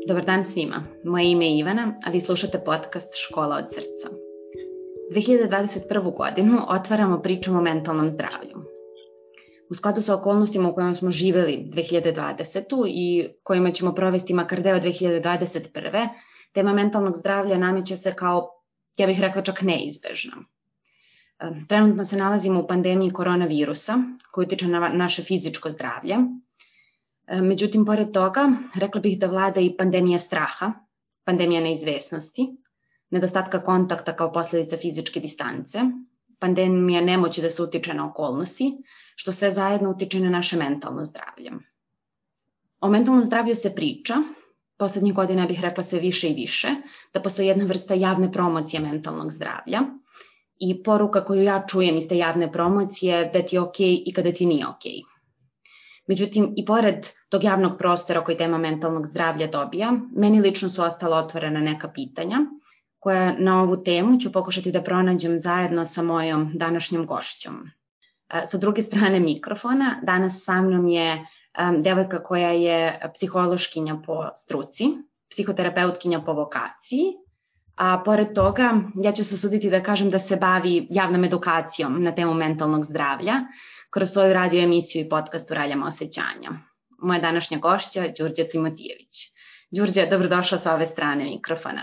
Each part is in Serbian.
Dobar dan svima, moje ime je Ivana, a vi slušate podcast Škola od srca. 2021. godinu otvaramo pričom o mentalnom zdravlju. U skladu sa okolnostima u kojima smo živeli 2020. i kojima ćemo provesti makar deo 2021. tema mentalnog zdravlja nameće se kao, ja bih rekla, čak neizbežna. Trenutno se nalazimo u pandemiji koronavirusa koji utiče na naše fizičko zdravlje. Međutim, pored toga, rekla bih da vlada i pandemija straha, pandemija neizvesnosti, nedostatka kontakta kao posledica fizičke distance, pandemija nemoći da se utiče na okolnosti, što sve zajedno utiče na naše mentalno zdravlje. O mentalnom zdravlju se priča, poslednjih godina bih rekla sve više i više, da postoji jedna vrsta javne promocije mentalnog zdravlja i poruka koju ja čujem iz te javne promocije da ti je okej i kada ti nije okej. Međutim, i pored tog javnog prostora koji tema mentalnog zdravlja dobija, meni lično su ostala otvorena neka pitanja, koja na ovu temu ću pokušati da pronađem zajedno sa mojom današnjom gošćom. Sa druge strane mikrofona, danas sa mnom je devojka koja je psihološkinja po struci, psihoterapeutkinja po vokaciji, a pored toga ja ću se usuditi da kažem da se bavi javnom edukacijom na temu mentalnog zdravlja, kroz svoju radio emisiju i podcast Uraljama osjećanja. Moja današnja gošća, Đurđa Timotijević. Đurđa, dobrodošla sa ove strane mikrofona.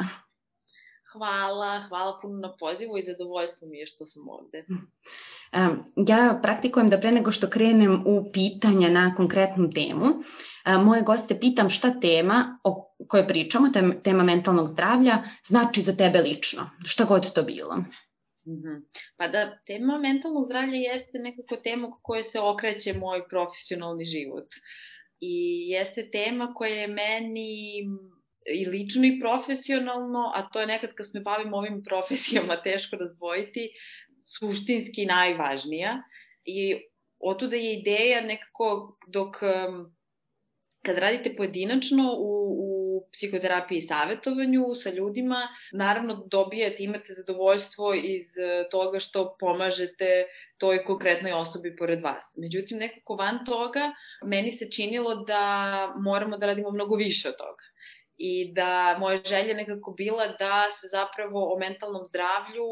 Hvala puno na pozivu i zadovoljstvo mi je što sam ovde. Ja praktikujem da pre nego što krenem u pitanja na konkretnu temu, moje goste pitam šta tema o kojoj pričamo, tema mentalnog zdravlja, znači za tebe lično, šta god to bilo. Pa da, tema mentalnog zdravlja jeste nekako tema koja se okreće moj profesionalni život. I jeste tema koja je meni i lično i profesionalno, a to je nekad kad se bavim ovim profesijama teško razdvojiti, suštinski najvažnija. I otuda je ideja nekako kad radite pojedinačno u psihoterapiji i savjetovanju sa ljudima, naravno imate zadovoljstvo iz toga što pomažete toj konkretnoj osobi pored vas. Međutim, nekako van toga, meni se činilo da moramo da radimo mnogo više od toga. I da moja želja nekako bila da se zapravo o mentalnom zdravlju,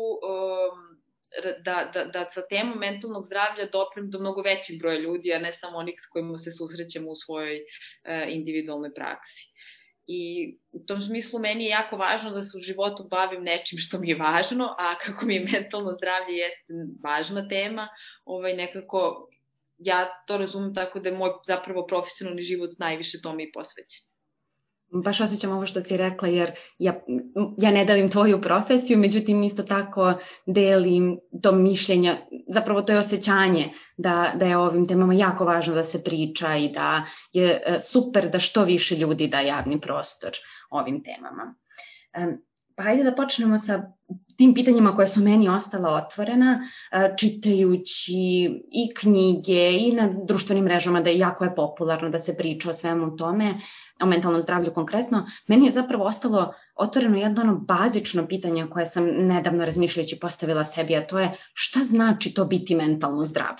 da sa temom mentalnog zdravlja doprem do mnogo većeg broja ljudi, a ne samo onih s kojima se susrećemo u svojoj individualnoj praksi. I u tom smislu meni je jako važno da se u životu bavim nečim što mi je važno, a kako mi je mentalno zdravlje jeste važna tema, nekako ja to razumem tako da je moj zapravo profesionalni život najviše tome i posvećen. Baš osjećam ovo što si rekla, jer ja ne delim tvoju profesiju, međutim isto tako delim to mišljenje, zapravo to je osjećanje da je o ovim temama jako važno da se priča i da je super da što više ljudi da javni prostor ovim temama. Pa hajde da počnemo sa tim pitanjima koje su meni ostala otvorena, čitajući i knjige i na društvenim mrežama da je jako popularno da se priča o svemu tome, o mentalnom zdravlju konkretno. Meni je zapravo ostalo otvoreno jedno bazično pitanje koje sam nedavno razmišljajući postavila sebi, a to je šta znači to biti mentalno zdrav?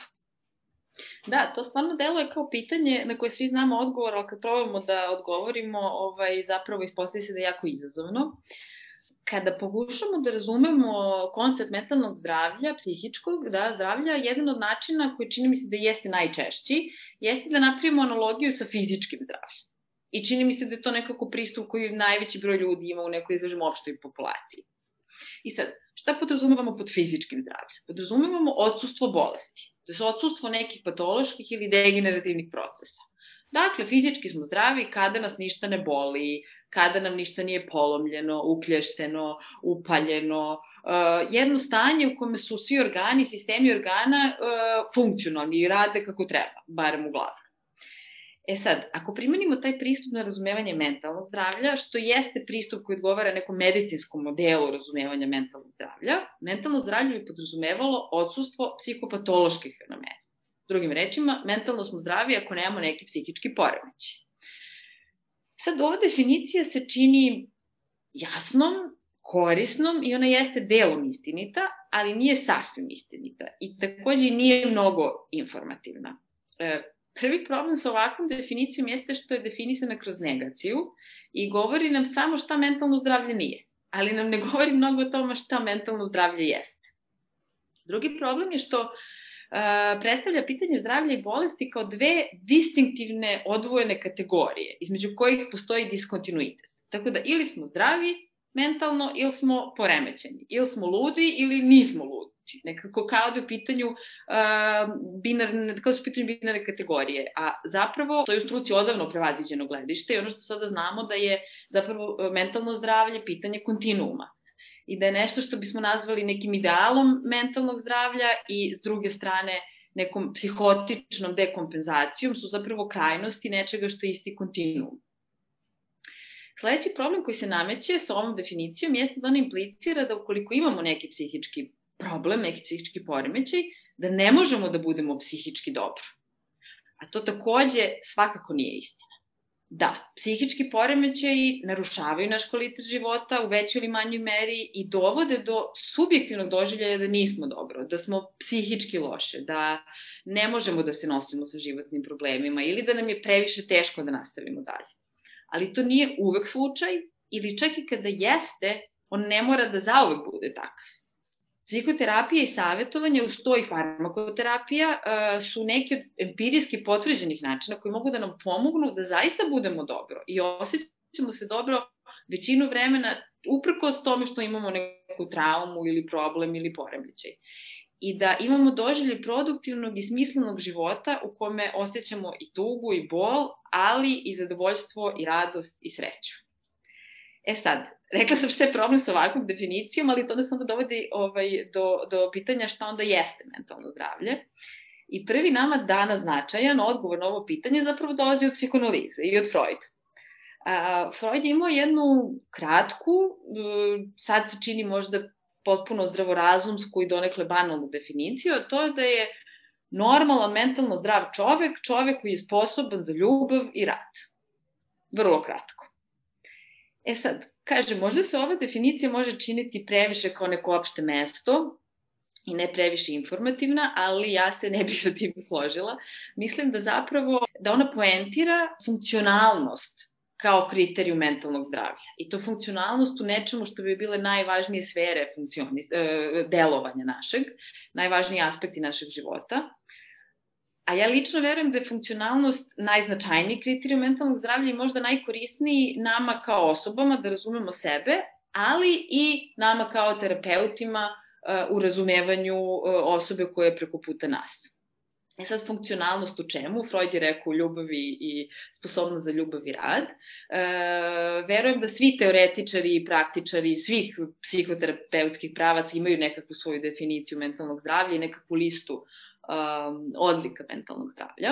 Da, to stvarno deluje kao pitanje na koje svi znamo odgovor, ali kad probamo da odgovorimo, zapravo ispostavi se da je jako izazovno. Kada pokušamo da razumemo koncept mentalnog zdravlja, psihičkog zdravlja, jedan od načina koji čini mi se da jeste najčešći, jeste da napravimo analogiju sa fizičkim zdravljem. I čini mi se da je to nekako pristup koji najveći broj ljudi ima u nekoj, izlažemo, opštoj populaciji. I sad, šta podrazumevamo pod fizičkim zdravljem? Podrazumevamo odsustvo bolesti. To je odsustvo nekih patoloških ili degenerativnih procesa. Dakle, fizički smo zdravi kada nas ništa ne boli, kada nam ništa nije polomljeno, uklješćeno, upaljeno. Jedno stanje u kome su svi organi, sistemi organa funkcionalni i rade kako treba, barem u glavi. Sad, ako primenimo taj pristup na razumevanje mentalnog zdravlja, što jeste pristup koji odgovara nekom medicinskom modelu razumevanja mentalnog zdravlja, mentalno zdravlje bi podrazumevalo odsustvo psihopatoloških fenomena. Drugim rečima, mentalno smo zdravi ako nemamo neki psihički poremećaj. Sad, ova definicija se čini jasnom, korisnom i ona jeste delom istinita, ali nije sasvim istinita i takođe nije mnogo informativna. Prvi problem sa ovakvom definicijom jeste što je definisana kroz negaciju i govori nam samo šta mentalno zdravlje nije, ali nam ne govori mnogo o tome šta mentalno zdravlje jeste. Drugi problem je što predstavlja pitanje zdravlja i bolesti kao dve distinktivne odvojene kategorije, između kojih postoji diskontinuitet. Tako da ili smo zdravi mentalno ili smo poremećeni, ili smo ludi ili nismo ludi. Nekako kao da je u pitanju binarne kategorije, a zapravo to je u struci odavno prevaziđeno gledište i ono što sada znamo da je zapravo mentalno zdravlje pitanje kontinuuma i da je nešto što bismo nazvali nekim idealom mentalnog zdravlja i s druge strane nekom psihotičnom dekompenzacijom su zapravo krajnosti nečega što je isti kontinuum. Sledeći problem koji se nameće sa ovom definicijom jeste da ona implicira da ukoliko imamo neki psihički problem, neki psihički poremećaj, da ne možemo da budemo psihički dobro. A to takođe svakako nije istina. Da, psihički poremećaji narušavaju naš kvalitet života u većoj ili manjoj meri i dovode do subjektivnog doživljaja da nismo dobro, da smo psihički loše, da ne možemo da se nosimo sa životnim problemima ili da nam je previše teško da nastavimo dalje. Ali to nije uvek slučaj ili čak i kada jeste, on ne mora da zauvek bude takav. Psihoterapija i savjetovanje uz to i farmakoterapija su neki od empirijski potvrđenih načina koji mogu da nam pomognu da zaista budemo dobro i osjećamo se dobro većinu vremena uprkos tome što imamo neku traumu ili problem ili poremećaj. I da imamo doživlje produktivnog i smislenog života u kome osjećamo i tugu i bol, ali i zadovoljstvo i radost i sreću. Sad, rekla sam šta je problem sa ovakvom definicijom, ali to nas onda dovodi do pitanja šta onda jeste mentalno zdravlje. I prvi nama danas značajan odgovor na ovo pitanje zapravo dolazi od psihoanalize i od Freuda. Freud je imao jednu kratku, sad se čini možda potpuno zdravorazumsku i donekle banalnu definiciju, a to je da je normalan mentalno zdrav čovek koji je sposoban za ljubav i rad. Vrlo kratko. Sad, kažem, možda se ova definicija može činiti previše kao neko opšte mesto i ne previše informativna, ali ja se ne bih sa tim složila. Mislim da zapravo da ona poentira funkcionalnost kao kriteriju mentalnog zdravlja. I to funkcionalnost u nečemu što bi bile najvažnije sfere delovanja našeg, najvažniji aspekti našeg života. A ja lično verujem da je funkcionalnost najznačajniji kriterijum mentalnog zdravlja i možda najkorisniji nama kao osobama da razumemo sebe, ali i nama kao terapeutima u razumevanju osobe koje je preko puta nas. Sad, funkcionalnost u čemu? Freud je rekao ljubavi i sposobnost za ljubav i rad. Verujem da svi teoretičari i praktičari svih psihoterapeutskih pravaca imaju nekakvu svoju definiciju mentalnog zdravlja i nekakvu listu odlika mentalnog zdravlja.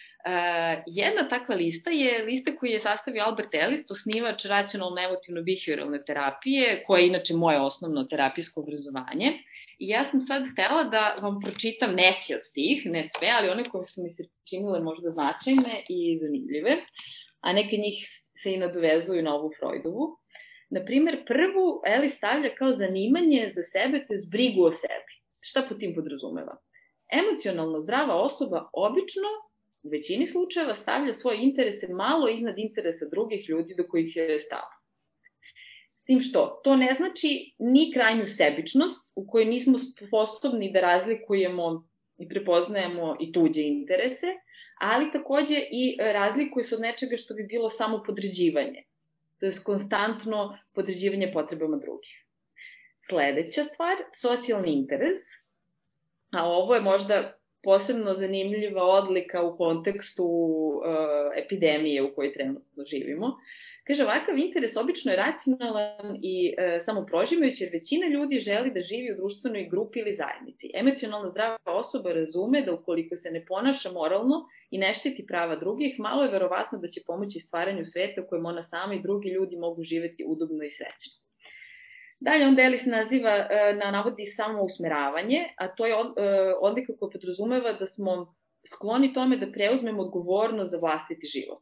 Jedna takva lista je lista koju je sastavio Albert Ellis, osnivač racionalno-emotivno-behavioralne terapije, koja je inače moje osnovno terapijsko obrazovanje. I ja sam sad htela da vam pročitam neke od tih, ne sve, ali one koje su mi se činile možda značajne i zanimljive, a neke njih se i nadovezuju na ovu Freudovu. Naprimer, prvu Ellis stavlja kao zanimanje za sebe, to je brigu o sebi. Šta po tim podrazumeva? Emocionalno zdrava osoba obično, u većini slučajeva, stavlja svoje interese malo iznad interesa drugih ljudi do kojih je stalo. S tim što, to ne znači ni krajnju sebičnost u kojoj nismo sposobni da razlikujemo i prepoznajemo i tuđe interese, ali takođe i razlikuje se od nečega što bi bilo samo podređivanje, to je konstantno podređivanje potrebama drugih. Sledeća stvar, socijalni interes, a ovo je možda posebno zanimljiva odlika u kontekstu epidemije u kojoj trenutno živimo. Kaže, ovakav interes obično je racionalan i samoproživajući, jer većina ljudi želi da živi u društvenoj grupi ili zajednici. Emocionalno zdrava osoba razume da ukoliko se ne ponaša moralno i ne štiti prava drugih, malo je verovatno da će pomoći stvaranju sveta u kojem ona sama i drugi ljudi mogu živeti udobno i srećno. Dalje onda Ellis navodi samo usmeravanje, a to je odlika koja podrazumeva da smo skloni tome da preuzmemo odgovornost za vlastiti život.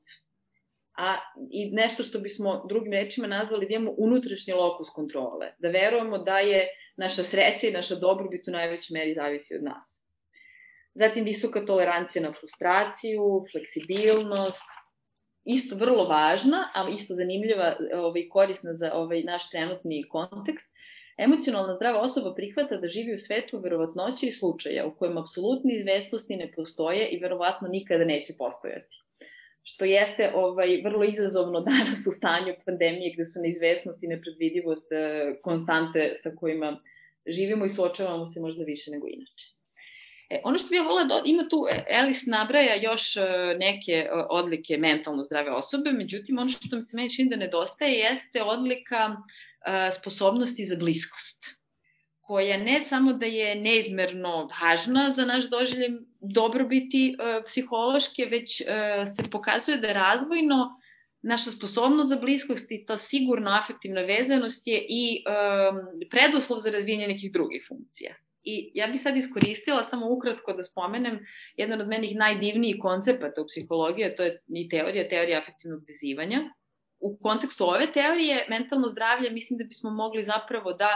I nešto što bismo drugim rečima nazvali da imamo unutrašnji lokus kontrole, da verujemo da je naša sreća i naša dobrobit u najvećoj meri zavisi od nas. Zatim visoka tolerancija na frustraciju, fleksibilnost, isto vrlo važna, ali isto zanimljiva i korisna za naš trenutni kontekst. Emocionalno zdrava osoba prihvata da živi u svetu verovatnoće i slučaja u kojem apsolutne izvestnosti ne postoje i verovatno nikada neće postojati. Što jeste vrlo izazovno danas u stanju pandemije gde su neizvestnost i nepredvidivost konstante sa kojima živimo i suočavamo se možda više nego inače. Ono što bih ja volila, ima tu, Ellis nabraja još neke odlike mentalno zdrave osobe, međutim ono što mi se meni čini da nedostaje jeste odlika sposobnosti za bliskost, koja ne samo da je neizmerno važna za naš doživljaj dobrobiti psihološke, već se pokazuje da razvojno naša sposobnost za bliskost i ta sigurna afektivna vezanost je i preduslov za razvijenje nekih drugih funkcija. I ja bih sad iskoristila samo ukratko da spomenem jedan od menih najdivnijih koncepata u psihologiji, a to je i teorija afektivnog vezivanja. U kontekstu ove teorije, mentalno zdravlje mislim da bismo mogli zapravo da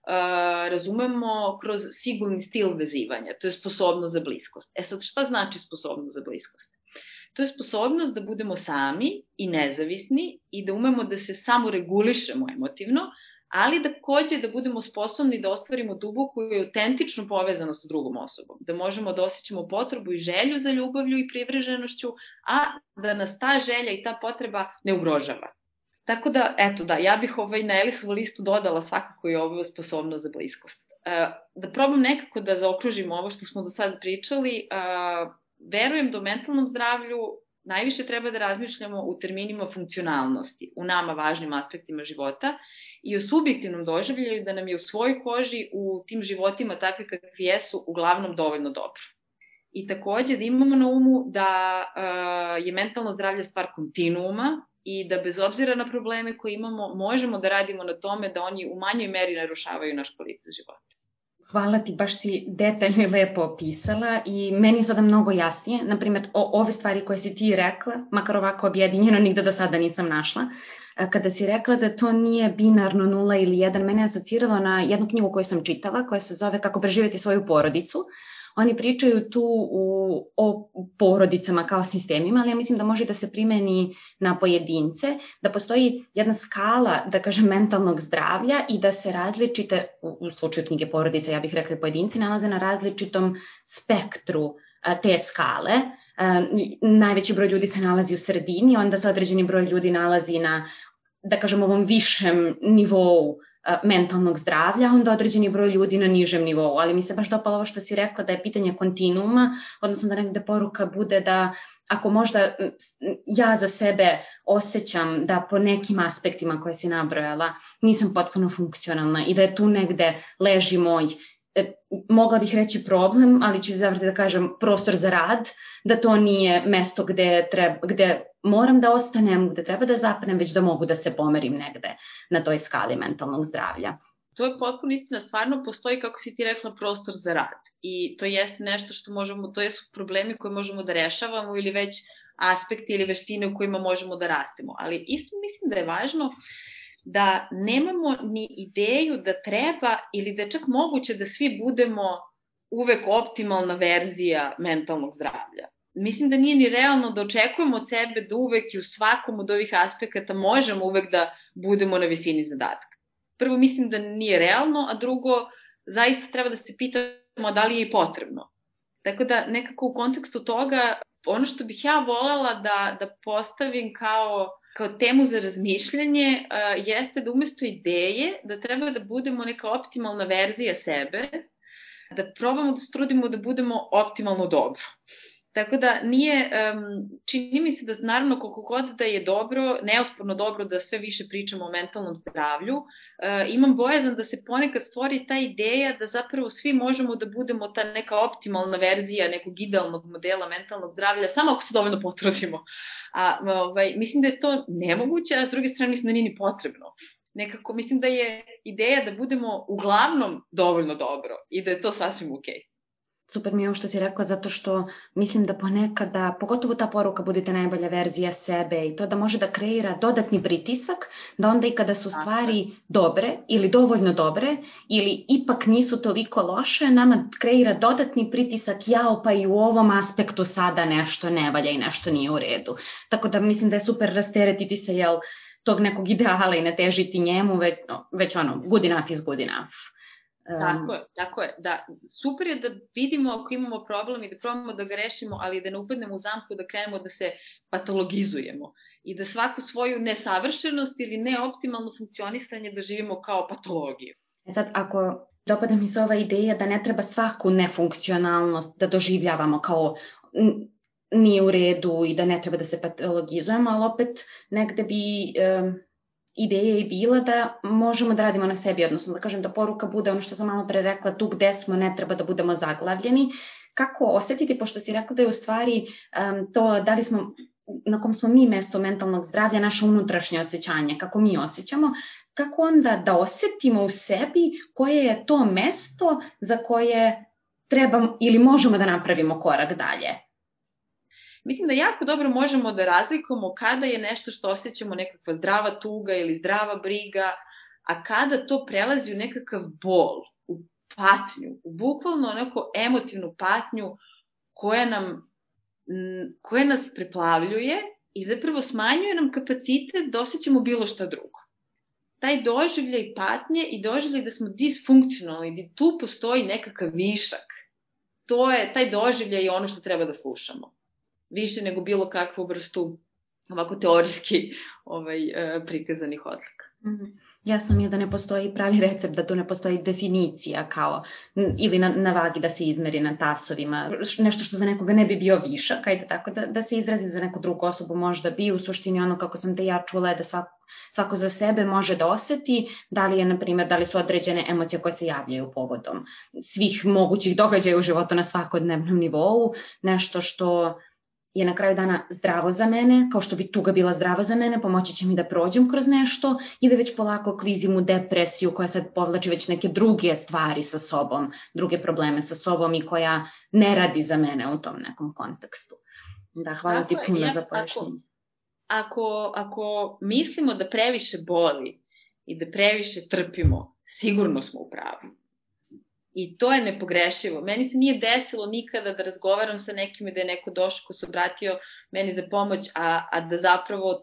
razumemo kroz sigurni stil vezivanja, to je sposobnost za bliskost. Sad, šta znači sposobnost za bliskost? To je sposobnost da budemo sami i nezavisni i da umemo da se samo regulišemo emotivno, ali takođe da budemo sposobni da ostvarimo duboku i autentičnu povezanost sa drugom osobom, da možemo da osjećamo potrebu i želju za ljubavlju i privrženošću, a da nas ta želja i ta potreba ne ugrožava. Tako da, ja bih na Ellisovu listu dodala svakako i ovo sposobnost za bliskost. Da probam nekako da zaokružimo ovo što smo do sada pričali, verujem da u mentalnom zdravlju najviše treba da razmišljamo u terminima funkcionalnosti, u nama važnim aspektima života i o subjektivnom doživljaju da nam je u svojoj koži u tim životima takvi kakvi jesu uglavnom dovoljno dobro. I takođe da imamo na umu da je mentalno zdravlje stvar kontinuuma i da bez obzira na probleme koje imamo možemo da radimo na tome da oni u manjoj meri narušavaju naš kvalitet života. Hvala ti, baš si detaljno i lepo opisala i meni je sada mnogo jasnije, na primjer, ove stvari koje si ti rekla, makar ovako objedinjeno, nigde do sada nisam našla. Kada si rekla da to nije binarno 0 ili 1, mene je asociralo na jednu knjigu koju sam čitala, koja se zove Kako preživjeti svoju porodicu. Oni pričaju tu o porodicama kao sistemima, ali ja mislim da može da se primeni na pojedince, da postoji jedna skala, da kažem, mentalnog zdravlja i da se različite, u slučaju knjige porodice, ja bih rekla pojedinci, nalaze na različitom spektru te skale. Najveći broj ljudi se nalazi u sredini, onda se određeni broj ljudi nalazi na, da kažem, ovom višem nivou mentalnog zdravlja, onda određeni broj ljudi na nižem nivou, ali mi se baš dopalo ovo što si rekla da je pitanje kontinuuma, odnosno da negde poruka bude da ako možda ja za sebe osjećam da po nekim aspektima koje si nabrojala nisam potpuno funkcionalna i da je tu negde leži moj, mogla bih reći problem, ali ću zavrti da kažem prostor za rad, da to nije mesto gde moram da ostanem, gde treba da zapnem, već da mogu da se pomerim negde na toj skali mentalnog zdravlja. To je potpuno istina, stvarno postoji, kako si ti rekla, prostor za rad i to jeste nešto što možemo, to jesu problemi koje možemo da rešavamo ili već aspekti ili veštine u kojima možemo da rastemo, ali isto mislim da je važno da nemamo ni ideju da treba ili da je čak moguće da svi budemo uvek optimalna verzija mentalnog zdravlja. Mislim da nije ni realno da očekujemo od sebe da uvek i u svakom od ovih aspekata možemo uvek da budemo na visini zadatka. Prvo, mislim da nije realno, a drugo, zaista treba da se pitamo da li je i potrebno. Tako da nekako u kontekstu toga, ono što bih ja voljela da postavim kao temu za razmišljanje jeste da umesto ideje da treba da budemo neka optimalna verzija sebe, da probamo da se trudimo da budemo optimalno dobro. Tako da nije, čini mi se da naravno koliko god da je dobro, neosporno dobro da sve više pričamo o mentalnom zdravlju, imam bojazan da se ponekad stvori ta ideja da zapravo svi možemo da budemo ta neka optimalna verzija nekog idealnog modela mentalnog zdravlja, samo ako se dovoljno potrudimo. Mislim da je to nemoguće, a s druge strane mislim da nije ni potrebno. Nekako mislim da je ideja da budemo uglavnom dovoljno dobro i da je to sasvim okej. Super mi je ovo što si rekla, zato što mislim da ponekada, pogotovo ta poruka budite najbolja verzija sebe i to da može da kreira dodatni pritisak, da onda i kada su stvari dobre ili dovoljno dobre ili ipak nisu toliko loše, nama kreira dodatni pritisak, jao pa i u ovom aspektu sada nešto ne valja i nešto nije u redu. Tako da mislim da je super rasteretiti se tog nekog ideala i ne težiti njemu, već good enough is good enough. Tako je, da, super je da vidimo ako imamo problem i da probamo da ga rešimo, ali da ne upadnemo u zamku da krenemo da se patologizujemo i da svaku svoju nesavršenost ili neoptimalno funkcionisanje doživimo kao patologiju. Sad, ako dopada mi se ova ideja da ne treba svaku nefunkcionalnost da doživljavamo kao nije u redu i da ne treba da se patologizujemo, ali opet negde bi ideja je bila da možemo da radimo na sebi, odnosno da kažem da poruka bude ono što sam malo pre rekla, tu gde smo ne treba da budemo zaglavljeni. Kako osetiti, pošto si rekla da je u stvari to da li smo, na kom smo mi mesto mentalnog zdravlja, naše unutrašnje osjećanje, kako mi osjećamo, kako onda da osetimo u sebi koje je to mesto za koje treba ili možemo da napravimo korak dalje. Mislim da jako dobro možemo da razlikujemo kada je nešto što osjećamo nekakva zdrava tuga ili zdrava briga, a kada to prelazi u nekakav bol, u patnju, u bukvalno onako emotivnu patnju koja nas preplavljuje i zapravo smanjuje nam kapacitet da osjećamo bilo šta drugo. Taj doživljaj patnje i doživljaj da smo disfunkcionalni, da tu postoji nekakav višak. Taj doživljaj je ono što treba da slušamo. Više nego bilo kakvu vrstu ovako teorijski prikazanih odlika. Jasno mi je da ne postoji pravi recept, da tu ne postoji definicija kao ili na vagi da se izmeri na tasovima, nešto što za nekoga ne bi bio višak, ajde tako da se izrazi za neku drugu osobu možda bi, u suštini ono kako sam te ja čula je da svako za sebe može da oseti da li je, na primjer, da li su određene emocije koje se javljaju povodom svih mogućih događaja u životu na svakodnevnom nivou, nešto što je na kraju dana zdravo za mene, kao što bi tuga bila zdrava za mene, pomoći će mi da prođem kroz nešto ili već polako klizim u depresiju koja sad povlači već neke druge stvari sa sobom, druge probleme sa sobom i koja ne radi za mene u tom nekom kontekstu. Da, hvala ti puno za pojašnjenje. Ako mislimo da previše boli i da previše trpimo, sigurno smo u pravu. I to je nepogrešivo. Meni se nije desilo nikada da razgovaram sa nekim i da je neko došao ko se obratio meni za pomoć, a da zapravo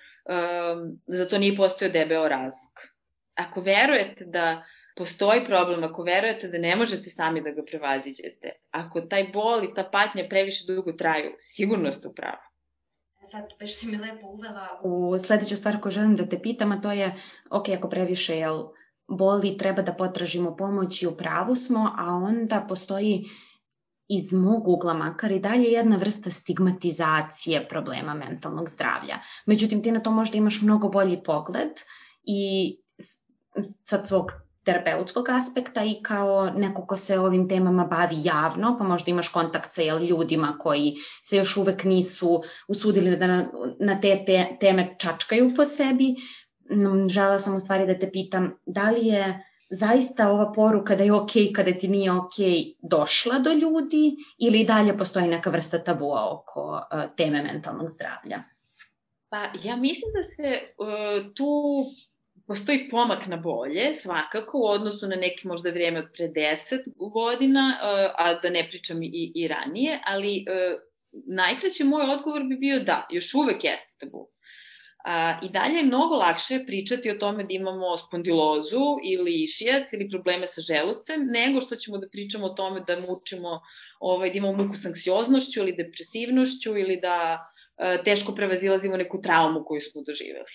za to nije postojao debeo razlog. Ako verujete da postoji problem, ako verujete da ne možete sami da ga prevaziđete, ako taj bol i ta patnja previše dugo traju, sigurno ste u pravu. Sad, već si mi lepo uvela u sledeću stvar koju želim da te pitam, a to je, ako previše, boli, treba da potražimo pomoć i u pravu smo, a onda postoji iz mog ugla makar i dalje jedna vrsta stigmatizacije problema mentalnog zdravlja. Međutim, ti na to možda imaš mnogo bolji pogled i sa svog terapeutskog aspekta i kao neko ko se ovim temama bavi javno, pa možda imaš kontakt sa ljudima koji se još uvek nisu usudili da na te teme čačkaju po sebi. Želela sam u stvari da te pitam da li je zaista ova poruka da je okej kada ti nije okej došla do ljudi ili dalje postoji neka vrsta tabua oko teme mentalnog zdravlja? Pa ja mislim da se tu postoji pomak na bolje, svakako, u odnosu na neki možda vrijeme od pre 10 godina, a da ne pričam i ranije, ali najkraće moj odgovor bi bio da, još uvek jeste tabu. I dalje je mnogo lakše pričati o tome da imamo spondilozu ili išijac ili probleme sa želucem, nego što ćemo da pričamo o tome da mučimo, da imamo muku s anksioznošću ili depresivnošću ili da teško prevazilazimo neku traumu koju smo doživeli.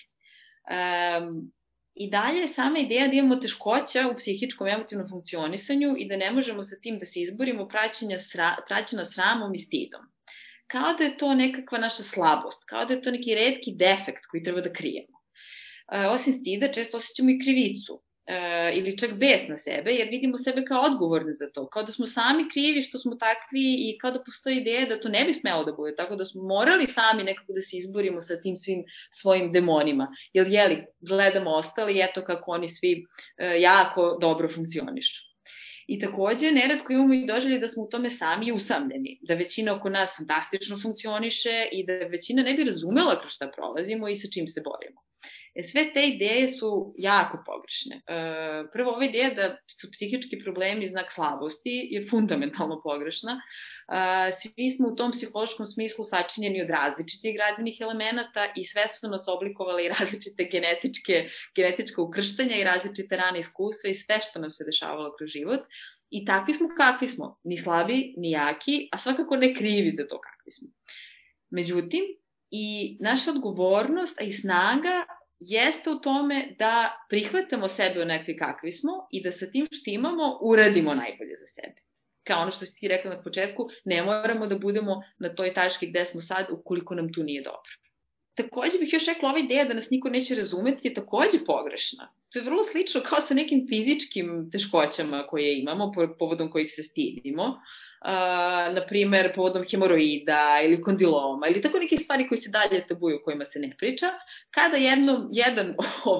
I dalje je sama ideja da imamo teškoća u psihičkom emotivnom funkcionisanju i da ne možemo sa tim da se izborimo praćena sramom i stidom. Kao da je to nekakva naša slabost, kao da je to neki retki defekt koji treba da krijemo. Osim stida, često osjećamo i krivicu ili čak bes na sebe, jer vidimo sebe kao odgovorne za to, kao da smo sami krivi što smo takvi i kao da postoji ideja da to ne bi smelo da bude, tako da smo morali sami nekako da se izborimo sa tim svim svojim demonima, jer gledamo ostali i eto kako oni svi jako dobro funkcionišu. I takođe, neretko imamo i doželje da smo u tome sami usamljeni, da većina oko nas fantastično funkcioniše i da većina ne bi razumela kroz šta prolazimo i sa čim se borimo. Sve te ideje su jako pogrešne. Prvo, ova ideja da su psihički problemi znak slabosti je fundamentalno pogrešna. Svi smo u tom psihološkom smislu sačinjeni od različitih građenih elemenata i sve su nas oblikovale i različite genetička ukrštanja i različite rane iskustva i sve što nam se dešavalo kroz život. I takvi smo kakvi smo, ni slabi, ni jaki, a svakako ne krivi za to kakvi smo. Međutim, i naša odgovornost, a i snaga jeste u tome da prihvatamo sebe onakvi kakvi smo i da sa tim što imamo uradimo najbolje za sebe. Kao ono što si ti rekla na početku, ne moramo da budemo na toj tački gde smo sad ukoliko nam tu nije dobro. Takođe bih još rekla, ova ideja da nas niko neće razumeti je takođe pogrešna. To je vrlo slično kao sa nekim fizičkim teškoćama koje imamo, povodom kojih se stidimo. Na primer, povodom hemoroida ili kondiloma ili tako neke stvari koje se dalje tabuju o kojima se ne priča. Kada jedan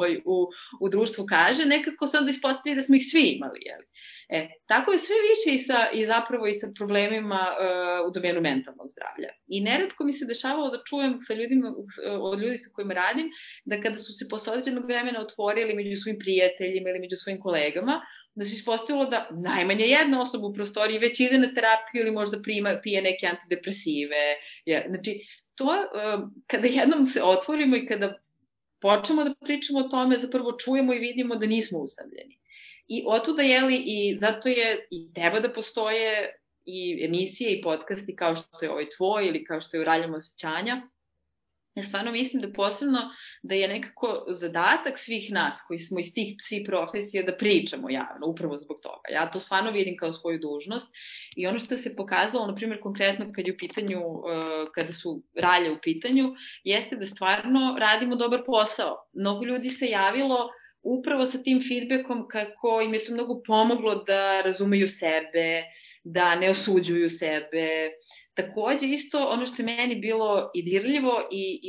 u društvu kaže, nekako se onda ispostavi da smo ih svi imali. Jeli? Tako je sve više i sa problemima u domenu mentalnog zdravlja. I neretko mi se dešavalo da čujem od ljudi sa kojima radim, da kada su se posle određenog vremena otvorili među svojim prijateljima ili među svojim kolegama, da se ispostavilo da najmanje jedna osoba u prostoriji već ide na terapiju ili možda pije neke antidepresive. Znači, to kada jednom se otvorimo i kada počnemo da pričamo o tome, zapravo čujemo i vidimo da nismo usamljeni. I otuda, i zato je i treba da postoje i emisije i podcasti kao što je ovaj tvoj ili kao što je Uraljamo osjećanja. Ja stvarno mislim da posebno da je nekako zadatak svih nas koji smo iz tih psi profesija da pričamo javno, upravo zbog toga. Ja to stvarno vidim kao svoju dužnost i ono što se pokazalo, na primjer, konkretno kad je u pitanju, kada su ralje u pitanju, jeste da stvarno radimo dobar posao. Mnogo ljudi se javilo upravo sa tim feedbackom kako im je to mnogo pomoglo da razumeju sebe, da ne osuđuju sebe. Takođe, isto ono što je meni bilo i dirljivo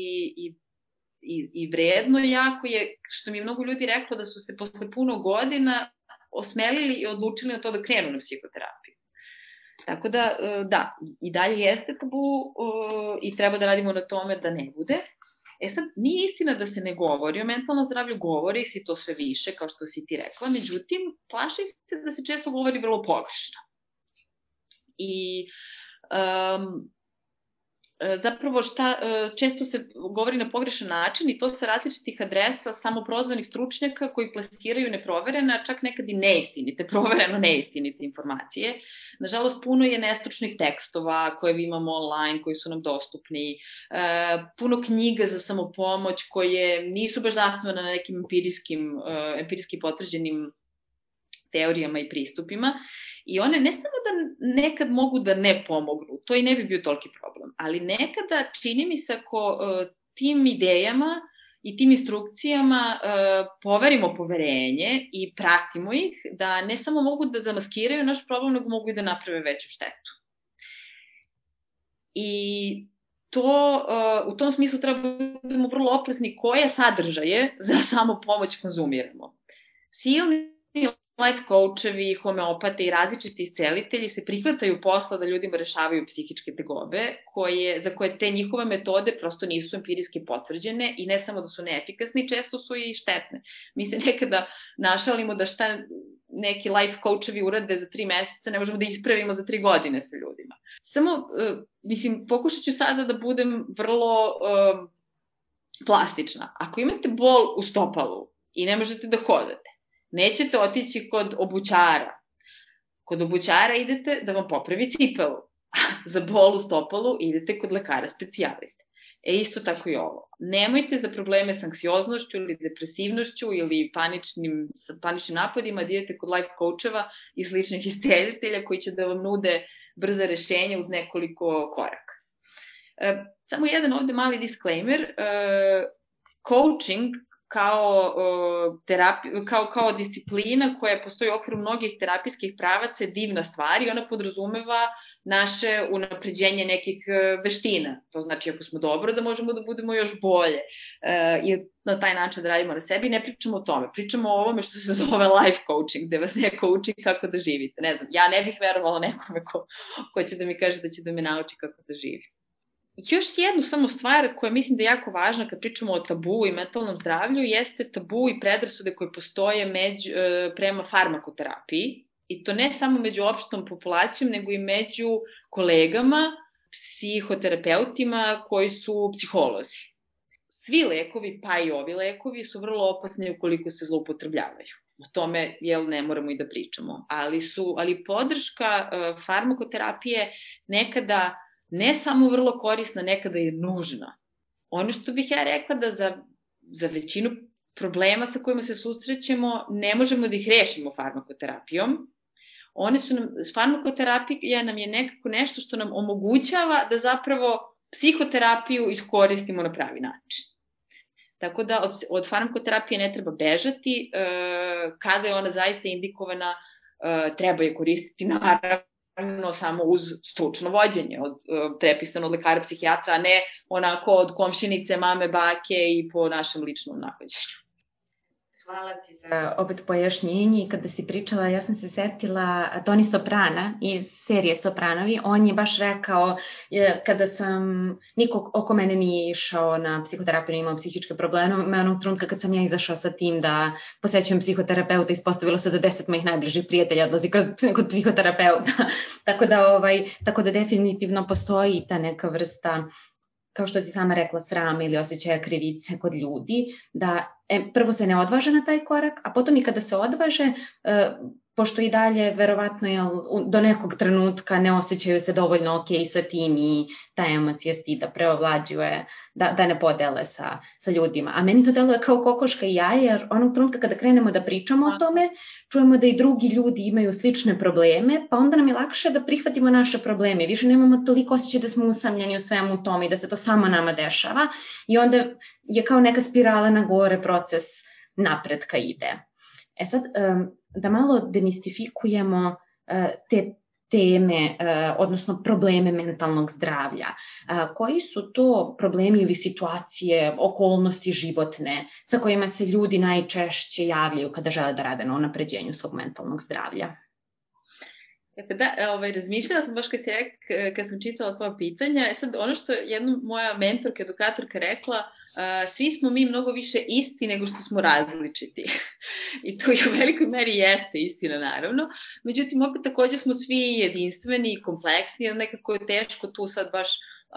i vredno jako je što mi je mnogo ljudi reklo da su se posle puno godina osmelili i odlučili na to da krenu na psihoterapiju. Tako da, i dalje jeste tabu i treba da radimo na tome da ne bude. Sad, nije istina da se ne govori o mentalnom zdravlju, govori se to sve više, kao što si ti rekla, međutim, plaši se da se često govori vrlo pogrešno. I zapravo često se govori na pogrešan način i to sa različitih adresa samoprozvanih stručnjaka koji plasiraju neproverene, a čak nekad i neistinite, provereno neistinite informacije. Nažalost, puno je nestručnih tekstova koje vi imamo online, koji su nam dostupni, puno knjiga za samopomoć koje nisu baš zasnovane na nekim empirijski potvrđenim teorijama i pristupima i one ne samo da nekad mogu da ne pomognu, to i ne bi bio toliki problem, ali nekada čini mi se ako tim idejama i tim instrukcijama poverimo poverenje i pratimo ih, da ne samo mogu da zamaskiraju naš problem, nego mogu i da naprave veću štetu. I u tom smislu treba da budemo vrlo oprezni koje sadržaje za samo pomoć konzumiramo. Silni life coachevi, homeopate i različiti iscelitelji se prihvataju posla da ljudima rešavaju psihičke tegobe, za koje te njihove metode prosto nisu empirijski potvrđene i ne samo da su neefikasne, često su i štetne. Mi se nekada našalimo da šta neki life coachevi urade za 3 meseca, ne možemo da ispravimo za 3 godine sa ljudima. Samo, pokušat ću sada da budem vrlo plastična. Ako imate bol u stopalu i ne možete da hodate, nećete otići kod obućara. Kod obućara idete da vam popravi cipelu. Za bol u stopalu idete kod lekara specijaliste. Isto tako i ovo. Nemojte za probleme s anksioznošću ili depresivnošću ili paničnim napadima da idete kod life coacheva i sličnih iscelitelja koji će da vam nude brza rešenja uz nekoliko koraka. Samo jedan ovde mali disclaimer. Coaching kao disciplina koja postoji u okviru mnogih terapijskih pravaca je divna stvar i ona podrazumeva naše unapređenje nekih veština. To znači ako smo dobro da možemo da budemo još bolje i na taj način da radimo na sebi. Ne pričamo o tome, pričamo o ovome što se zove life coaching, gde vas neko uči kako da živite. Ne znam, ja ne bih verovala nekome ko će da mi kaže da će da me nauči kako da živi. Još jednu samo stvar koja mislim da je jako važna kad pričamo o tabu i mentalnom zdravlju jeste tabu i predrasude koje postoje prema farmakoterapiji. I to ne samo među opštom populacijom, nego i među kolegama, psihoterapeutima koji su psiholozi. Svi lekovi, pa i ovi lekovi, su vrlo opasni ukoliko se zloupotrebljavaju. O tome ne moramo i da pričamo. Ali podrška farmakoterapije nekada ne samo vrlo korisna, nekada je nužna. Ono što bih ja rekla da za većinu problema sa kojima se susrećemo ne možemo da ih rešimo farmakoterapijom. Farmakoterapija nam je nekako nešto što nam omogućava da zapravo psihoterapiju iskoristimo na pravi način. Tako da od farmakoterapije ne treba bežati, kada je ona zaista indikovana, treba je koristiti naravno samo uz stručno vođenje, prepisano od lekara psihijatra, a ne onako od komšinice, mame, bake i po našem ličnom nahođenju. Hvala ti za opet pojašnjenje i kada si pričala, ja sam se setila Toni Soprana iz serije Sopranovi, on je baš rekao kada niko oko mene nije išao na psihoterapiju, nije imao psihičke probleme, onog trenutka kad sam ja izašao sa tim da posećujem psihoterapeuta, ispostavilo se da 10 mojih najbližih prijatelja odlazi kod psihoterapeuta, tako da definitivno postoji ta neka vrsta, kao što si sama rekla, srama ili osjećaja krivice kod ljudi, da prvo se ne odvaže na taj korak, a potom i kada se odvaže, pošto i dalje verovatno do nekog trenutka ne osjećaju se dovoljno ok sa tim i ta emocija stida preovlađuje, da ne podele sa ljudima. A meni to deluje kao kokoška i jaje, jer onog trenutka kada krenemo da pričamo o tome, čujemo da i drugi ljudi imaju slične probleme, pa onda nam je lakše da prihvatimo naše probleme. Više nemamo toliko osjećaj da smo usamljeni u svemu tome i da se to samo nama dešava i onda je kao neka spirala na gore, proces napretka ide. Sad, da malo demistifikujemo te teme, odnosno probleme mentalnog zdravlja. Koji su to problemi ili situacije, okolnosti životne sa kojima se ljudi najčešće javljaju kada žele da rade na unapređenju svog mentalnog zdravlja? Razmišljala sam baš kad sam čitala tvoja pitanja. Sad, ono što je jedna moja mentorka, edukatorka rekla, svi smo mi mnogo više isti nego što smo različiti. I to i u velikoj meri jeste istina, naravno. Međutim, opet takođe smo svi jedinstveni i kompleksni, jer nekako je teško tu sad baš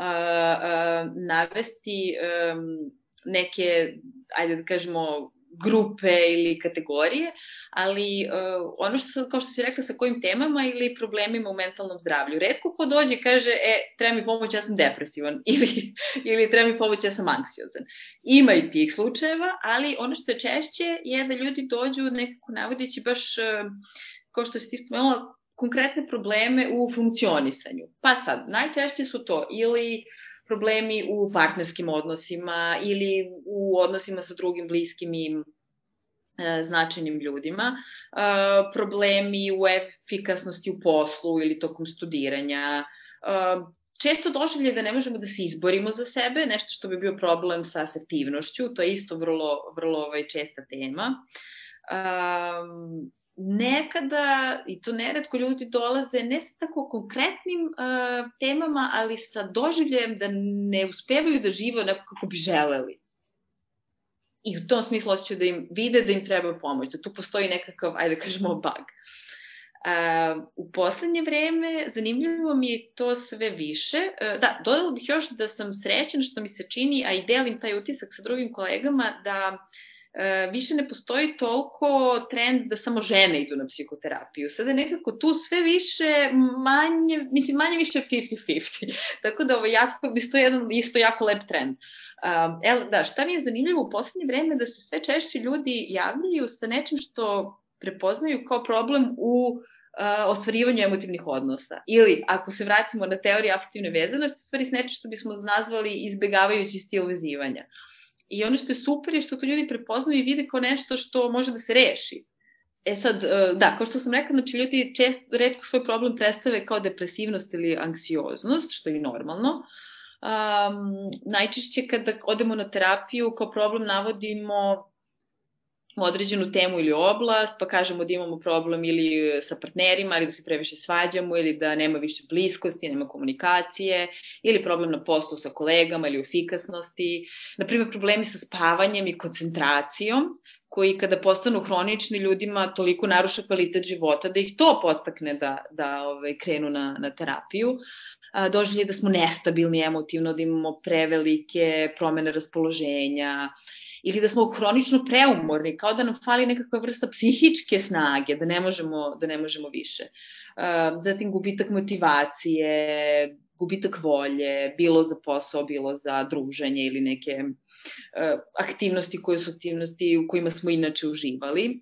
navesti neke, ajde da kažemo, grupe ili kategorije, ali ono što, kao što si rekla, sa kojim temama ili problemima u mentalnom zdravlju. Retko ko dođe i kaže, treba mi pomoć, ja sam depresivan, ili treba mi pomoć, ja sam anksiozan. Ima i tih slučajeva, ali ono što je češće je da ljudi dođu nekako navodeći baš, kao što si ti spomenula, konkretne probleme u funkcionisanju. Pa sad, najčešće su to ili problemi u partnerskim odnosima ili u odnosima sa drugim bliskim i značajnim ljudima, problemi u efikasnosti u poslu ili tokom studiranja, često doživlje da ne možemo da se izborimo za sebe, nešto što bi bio problem sa asertivnošću, to je isto vrlo česta tema. Nekada, i to neretko, ljudi dolaze ne sa tako konkretnim temama, ali sa doživljajem da ne uspevaju da žive onako kako bi želeli. I u tom smislu osjećaju da im vide da im treba pomoć, da tu postoji nekakav, ajde da kažemo, bug. U poslednje vreme zanimljivo mi je to sve više. Dodala bih još da sam srećena što mi se čini, a i delim taj utisak sa drugim kolegama, da više ne postoji toliko trend da samo žene idu na psihoterapiju. Sada je nekako tu sve više, manje više 50-50. Tako da to je jedan isto jako lep trend. Šta mi je zanimljivo u poslednje vreme, da se sve češće ljudi javljaju sa nečim što prepoznaju kao problem u ostvarivanju emotivnih odnosa. Ili, ako se vratimo na teoriju afektivne vezanosti, u stvari s nečim što bismo nazvali izbegavajući stil vezivanja. I ono što je super je što to ljudi prepoznaju i vide kao nešto što može da se reši. Sad, da, kao što sam rekla, znači ljudi retko svoj problem predstave kao depresivnost ili anksioznost, što je i normalno. Najčešće kada odemo na terapiju, kao problem navodimo određenu temu ili oblast, pa kažemo da imamo problem ili sa partnerima, ili da se previše svađamo, ili da nema više bliskosti, nema komunikacije, ili problem na poslu sa kolegama, ili efikasnosti. Naprimjer, problemi sa spavanjem i koncentracijom, koji kada postanu hronični ljudima toliko naruša kvalitet života da ih to podstakne da krenu na terapiju. Doživlje da smo nestabilni emotivno, da imamo prevelike promene raspoloženja, ili da smo hronično preumorni, kao da nam fali nekakva vrsta psihičke snage, da ne možemo više. Zatim gubitak motivacije, gubitak volje, bilo za posao, bilo za druženje ili neke aktivnosti koje su aktivnosti u kojima smo inače uživali.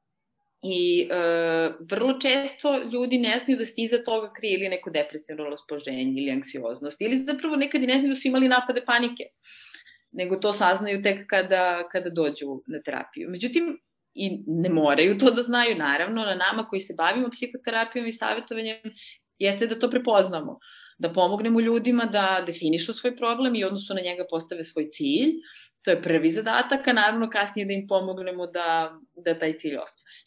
I vrlo često ljudi ne znaju da se iza toga krije ili neko depresivno raspoloženje ili anksioznost, ili zapravo nekad i ne znaju da su imali napade panike, nego to saznaju tek kada dođu na terapiju. Međutim, i ne moraju to da znaju, naravno, na nama koji se bavimo psihoterapijom i savjetovanjem jeste da to prepoznamo, da pomognemo ljudima da definišu svoj problem i odnosno na njega postave svoj cilj. To je prvi zadatak, a naravno kasnije da im pomognemo da taj cilj ostvare.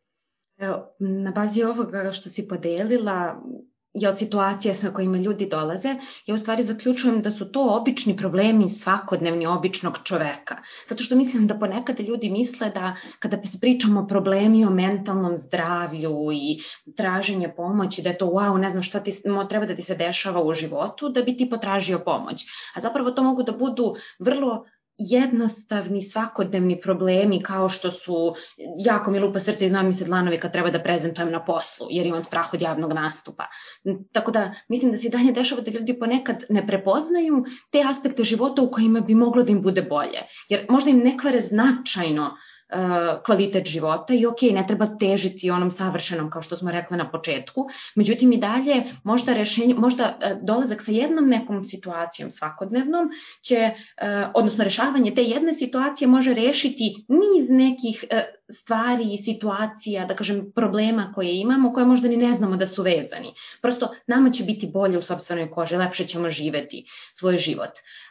Na bazi ovoga što si podelila i od situacija sa kojima ljudi dolaze, ja u stvari zaključujem da su to obični problemi svakodnevni običnog čoveka. Zato što mislim da ponekad ljudi misle da kada pričamo o problemi o mentalnom zdravlju i traženje pomoći, da je to wow, ne znam šta treba da ti se dešava u životu da bi ti potražio pomoć. A zapravo to mogu da budu vrlo jednostavni svakodnevni problemi kao što su jako mi lupa srce i znaju mi se dlanovi kad treba da prezentujem na poslu jer imam strah od javnog nastupa. Tako da mislim da se i dalje dešava da ljudi ponekad ne prepoznaju te aspekte života u kojima bi moglo da im bude bolje. Jer možda im ne kvare značajno kvalitet života i ne treba težiti onom savršenom kao što smo rekli na početku, međutim i dalje možda dolazak sa jednom nekom situacijom svakodnevnom će, odnosno rešavanje te jedne situacije može rešiti niz nekih stvari i situacija, da kažem problema koje imamo, koje možda ni ne znamo da su vezani. Prosto nama će biti bolje u sopstvenoj koži, lepše ćemo živeti svoj život.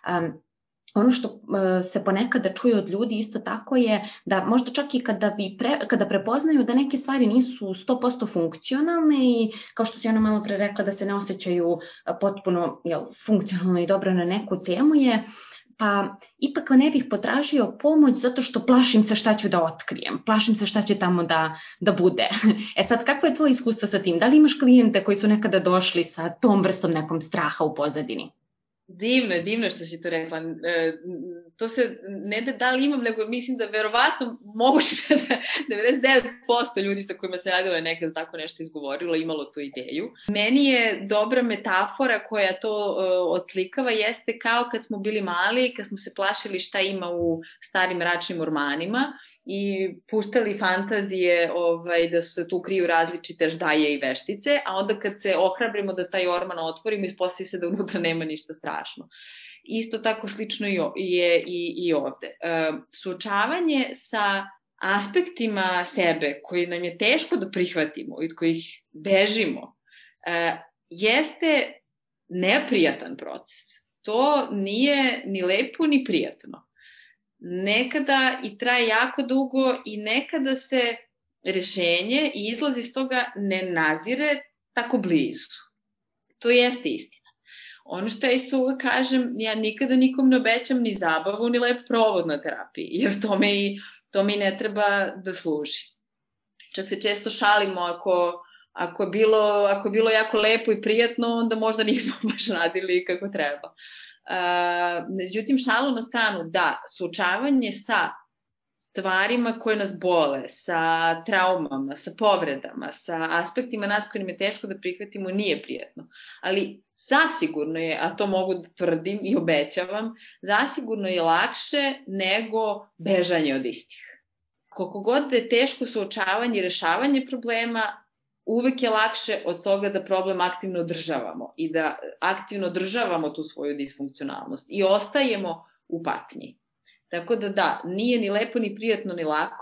Ono što se ponekada čuje od ljudi isto tako je da možda čak i kada prepoznaju da neke stvari nisu 100% funkcionalne i kao što si ona malo pre rekla da se ne osjećaju potpuno funkcionalno i dobro na neku temu je pa ipak ne bih potražio pomoć zato što plašim se šta ću da otkrijem, plašim se šta će tamo da bude. Sad, kako je tvoje iskustvo sa tim? Da li imaš klijente koji su nekada došli sa tom vrstom nekom straha u pozadini? Divno što si to rekla. To se ne da li imam, nego mislim da verovatno moguće da 99% ljudi sa kojima se radila je nekada tako nešto izgovorilo, imalo tu ideju. Meni je dobra metafora koja to odslikava jeste kao kad smo bili mali, kad smo se plašili šta ima u starim mračnim ormanima i puštali fantazije da se tu kriju različite ždaje i veštice, a onda kad se ohrabrimo da taj orman otvorimo, ispostavi se da unutra nema ništa strašno. Isto tako slično je i ovde. Suočavanje sa aspektima sebe koji nam je teško da prihvatimo i od kojih bežimo jeste neprijatan proces. To nije ni lepo ni prijatno. Nekada i traje jako dugo i nekada se rešenje i izlaz iz toga ne nazire tako blizu. To jeste istina. Ono što ja isto uvek kažem, ja nikada nikom ne obećam ni zabavu, ni lep provod na terapiji, jer to mi ne treba da služi. Čak se često šalimo, ako je bilo jako lepo i prijatno, onda možda nismo baš radili kako treba. Međutim, šalu na stranu, da, suočavanje sa stvarima koje nas bole, sa traumama, sa povredama, sa aspektima nas kojim je teško da prihvatimo, nije prijatno. Ali zasigurno je, a to mogu da tvrdim i obećavam, zasigurno je lakše nego bežanje od istih. Koliko god da je teško suočavanje i rešavanje problema, uvek je lakše od toga da problem aktivno održavamo i da aktivno održavamo tu svoju disfunkcionalnost i ostajemo u patnji. Tako da, nije ni lepo, ni prijatno, ni lako,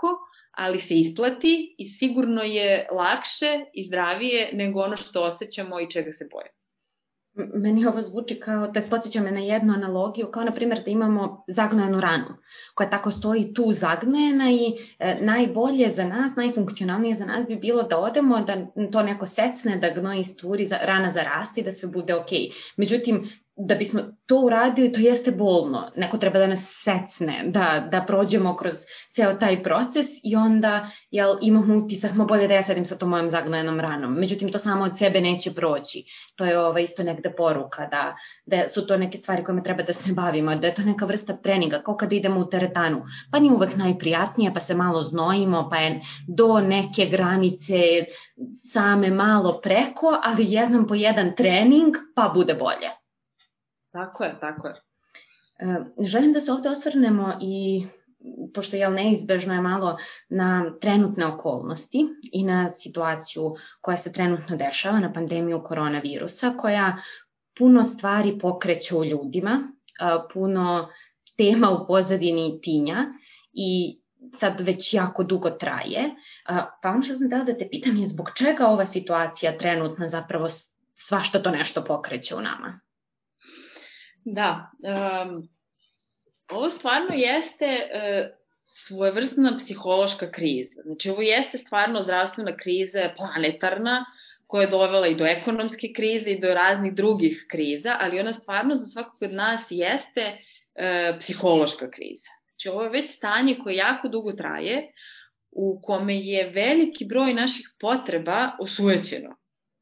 ali se isplati i sigurno je lakše i zdravije nego ono što osjećamo i čega se bojimo. Meni ovo zvuči kao, da podsjeća me na jednu analogiju, kao na primjer da imamo zagnojenu ranu, koja tako stoji tu zagnojena i najbolje za nas, najfunkcionalnije za nas bi bilo da odemo, da to neko secne, da gnoj iscuri, rana zarasti, da sve bude okej. Međutim, da bismo to uradili, to jeste bolno. Neko treba da nas secne, da prođemo kroz ceo taj proces i onda imamo utisak, bolje da ja sedim sa tom mojom zagnojenom ranom. Međutim, to samo od sebe neće proći. To je isto negde poruka, da su to neke stvari kojima treba da se bavimo, da je to neka vrsta treninga, kao kada idemo u teretanu. Pa nije uvek najprijatnije, pa se malo znojimo, pa je do neke granice same malo preko, ali jedan po jedan trening, pa bude bolje. Tako je. Želim da se ovde osvrnemo i, pošto je neizbežno je malo, na trenutne okolnosti i na situaciju koja se trenutno dešava, na pandemiju koronavirusa, koja puno stvari pokreće u ljudima, puno tema u pozadini tinja i sad već jako dugo traje. Pa ono što sam da te pitam je zbog čega ova situacija trenutno zapravo svašta to nešto pokreće u nama? Da, ovo stvarno jeste svojevrsna psihološka kriza. Znači, ovo jeste stvarno zdravstvena kriza, planetarna, koja je dovela i do ekonomske krize i do raznih drugih kriza, ali ona stvarno za svakog od nas jeste psihološka kriza. Znači, ovo je već stanje koje jako dugo traje, u kome je veliki broj naših potreba osujećeno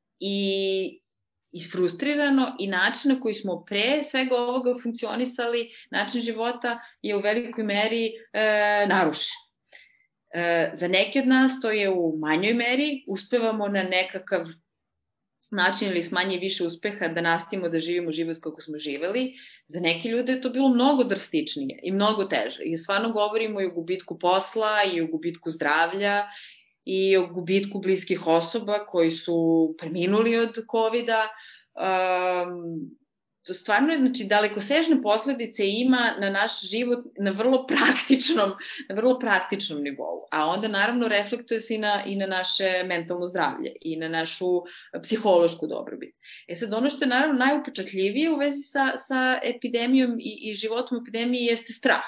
i isfrustrirano i način na koji smo pre svega ovoga funkcionisali, način života je u velikoj meri narušen. Za neke od nas to je u manjoj meri, uspevamo na nekakav način ili s manje i više uspeha da nastavimo da živimo život kako smo živeli. Za neke ljude je to bilo mnogo drastičnije i mnogo teže. I stvarno govorimo i o gubitku posla i o gubitku zdravlja i o gubitku bliskih osoba koji su preminuli od COVID-a. To stvarno je, znači, dalekosežne posledice ima na naš život na vrlo praktičnom nivou. A onda naravno reflektuje se i na naše mentalno zdravlje i na našu psihološku dobrobit. Sad ono što je naravno najupečatljivije u vezi sa epidemijom i životom epidemije jeste strah.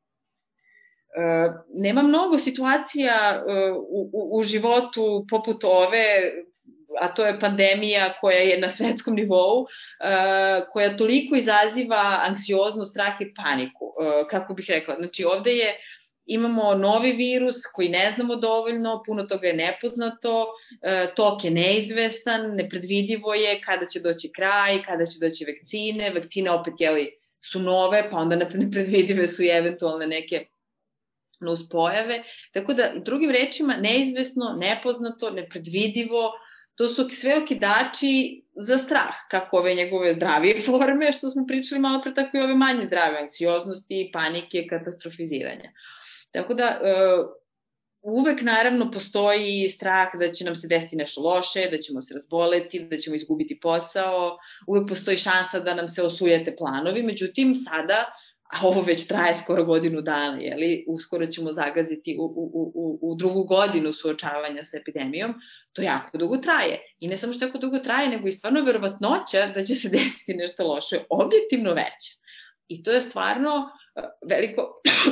Nema mnogo situacija u životu poput ove, a to je pandemija koja je na svetskom nivou, koja toliko izaziva anksioznost, strah i paniku, kako bih rekla. Znači ovde imamo novi virus koji ne znamo dovoljno, puno toga je nepoznato, tok je neizvestan, nepredvidivo je kada će doći kraj, kada će doći vakcine opet su nove, pa onda nepredvidive su i eventualne neke nuspojave, tako da, drugim rečima, neizvesno, nepoznato, nepredvidivo, to su sve okidači za strah, kako ove njegove zdravije forme, što smo pričali malo pre, tako i ove manje zdrave, anksioznosti, panike, katastrofiziranja. Tako da, uvek naravno postoji strah da će nam se desiti nešto loše, da ćemo se razboleti, da ćemo izgubiti posao, uvek postoji šansa da nam se osujete planovi, međutim sada, a ovo već traje skoro godinu dana, uskoro ćemo zagaziti u drugu godinu suočavanja sa epidemijom, to jako dugo traje. I ne samo što jako dugo traje, nego i stvarno verovatnoća da će se desiti nešto loše objektivno veća. I to je stvarno veliko,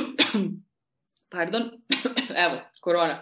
korona,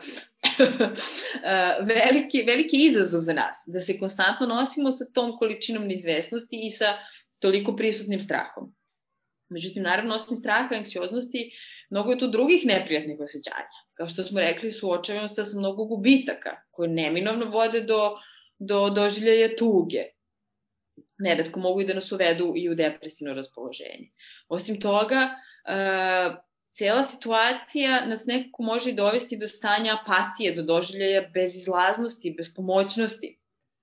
veliki izazov za nas, da se konstantno nosimo sa tom količinom neizvesnosti i sa toliko prisutnim strahom. Međutim, naravno, osim straha i anksioznosti, mnogo je tu drugih neprijatnih osjećanja. Kao što smo rekli, suočavamo se sa mnogo gubitaka, koje neminovno vode do doživljaja tuge. Neretko mogu i da nas uvedu i u depresivno raspoloženje. Osim toga, cijela situacija nas nekako može i dovesti do stanja apatije, do doživljaja bezizlaznosti, bespomoćnosti.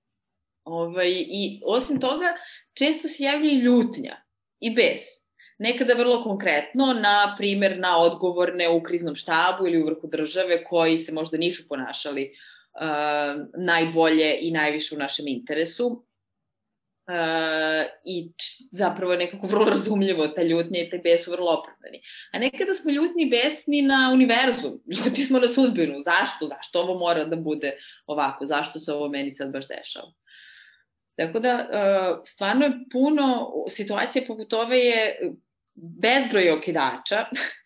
I osim toga, često se javlja i ljutnja i bes. Nekada vrlo konkretno, na primer na odgovorne u kriznom štabu ili u vrhu države koji se možda nisu ponašali najbolje i najviše u našem interesu. i zapravo je nekako vrlo razumljivo, ta ljutnja i taj bes su vrlo opravdani. A nekada smo ljutni i besni na univerzum, ljuti smo na sudbinu, zašto ovo mora da bude ovako, zašto se ovo meni sad baš dešava. Tako da, stvarno je puno, situacija poput ove je bezbroj okidača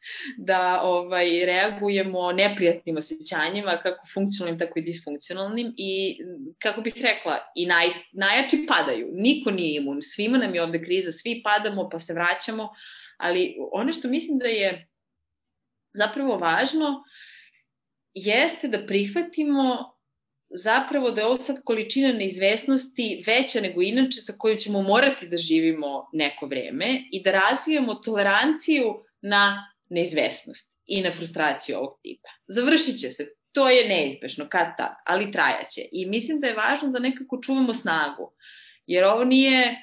da reagujemo neprijatnim osjećanjima, kako funkcionalnim, tako i disfunkcionalnim i, kako bih rekla, i najjači padaju. Niko nije imun, svima nam je ovde kriza, svi padamo pa se vraćamo, ali ono što mislim da je zapravo važno jeste da prihvatimo zapravo da je ovo sad količina neizvesnosti veća nego inače sa kojom ćemo morati da živimo neko vreme i da razvijemo toleranciju na neizvesnost i na frustraciju ovog tipa. Završit će se, to je neizbešno, kad tad, ali trajaće. I mislim da je važno da nekako čuvamo snagu, jer ovo nije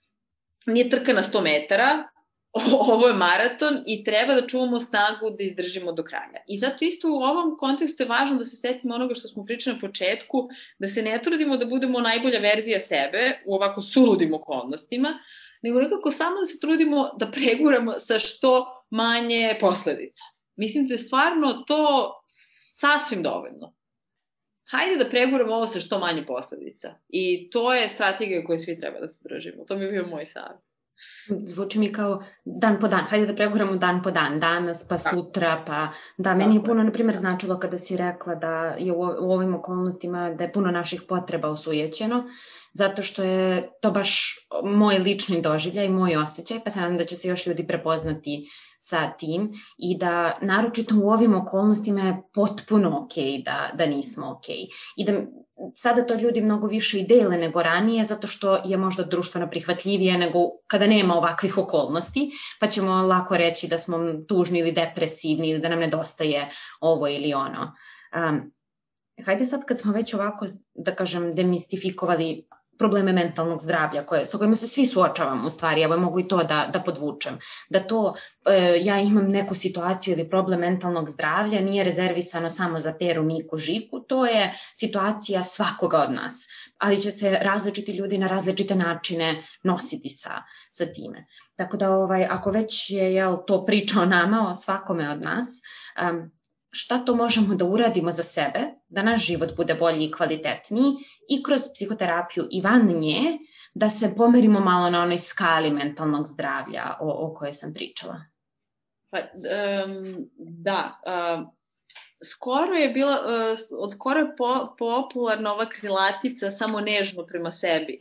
trka na 100 metara, ovo je maraton i treba da čuvamo snagu da izdržimo do kraja. I zato isto u ovom kontekstu je važno da se setimo onoga što smo pričali na početku, da se ne trudimo da budemo najbolja verzija sebe u ovako suludim okolnostima, nego nekako samo da se trudimo da preguramo sa što manje posledica. Mislim da je stvarno to sasvim dovoljno. Hajde da preguramo ovo sa što manje posledica. I to je strategija koju svi treba da se držimo. To bi bio moj savjet. Zvuči mi kao dan po dan, hajde da preguramo dan po dan, danas pa sutra, pa da, meni je puno, na primjer, značilo kada si rekla da je u ovim okolnostima da je puno naših potreba osujećeno, zato što je to baš moj lični doživljaj, moj osjećaj, pa se nadam da će se još ljudi prepoznati sa tim i da naročito u ovim okolnostima je potpuno okej da nismo okej. I da sada to ljudi mnogo više i dele nego ranije, zato što je možda društveno prihvatljivije nego kada nema ovakvih okolnosti, pa ćemo lako reći da smo tužni ili depresivni ili da nam nedostaje ovo ili ono. Hajde sad kad smo već ovako, da kažem, demistifikovali probleme mentalnog zdravlja sa kojima se svi suočavamo u stvari, evo mogu i to da podvučem, da to ja imam neku situaciju ili problem mentalnog zdravlja nije rezervisano samo za Peru, Miku, Žiku, to je situacija svakoga od nas, ali će se različiti ljudi na različite načine nositi sa time. Tako da ako već je to priča o nama, o svakome od nas, šta to možemo da uradimo za sebe, da naš život bude bolji i kvalitetniji i kroz psihoterapiju i van nje, da se pomerimo malo na onoj skali mentalnog zdravlja o kojoj sam pričala. Skoro je bila, odskoro je popularna ova krilatica samo nežno prema sebi.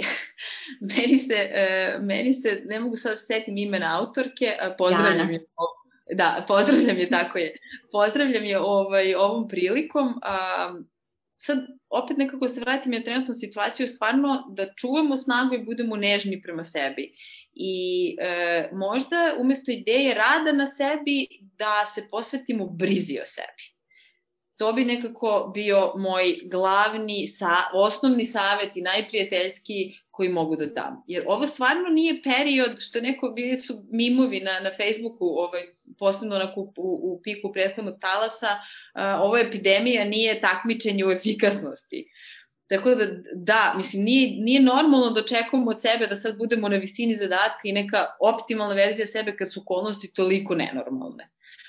meni se, ne mogu sad setim imena autorke, pozdravljam je. Da, pozdravljam je, tako je. Pozdravljam je ovom prilikom. Sad, opet nekako se vratim na trenutnu situaciju, stvarno da čuvamo snagu i budemo nežni prema sebi. I možda umesto ideje rada na sebi, da se posvetimo brizi o sebi. To bi nekako bio moj glavni, osnovni savjet i najprijateljski koji mogu da dam. Jer ovo stvarno nije period, što neko bili su mimovi na Facebooku, posebno u piku prethodnog talasa, ova epidemija nije takmičenje u efikasnosti. Tako da, mislim, nije normalno da očekujemo od sebe da sad budemo na visini zadatka i neka optimalna verzija sebe kad su okolnosti toliko nenormalne.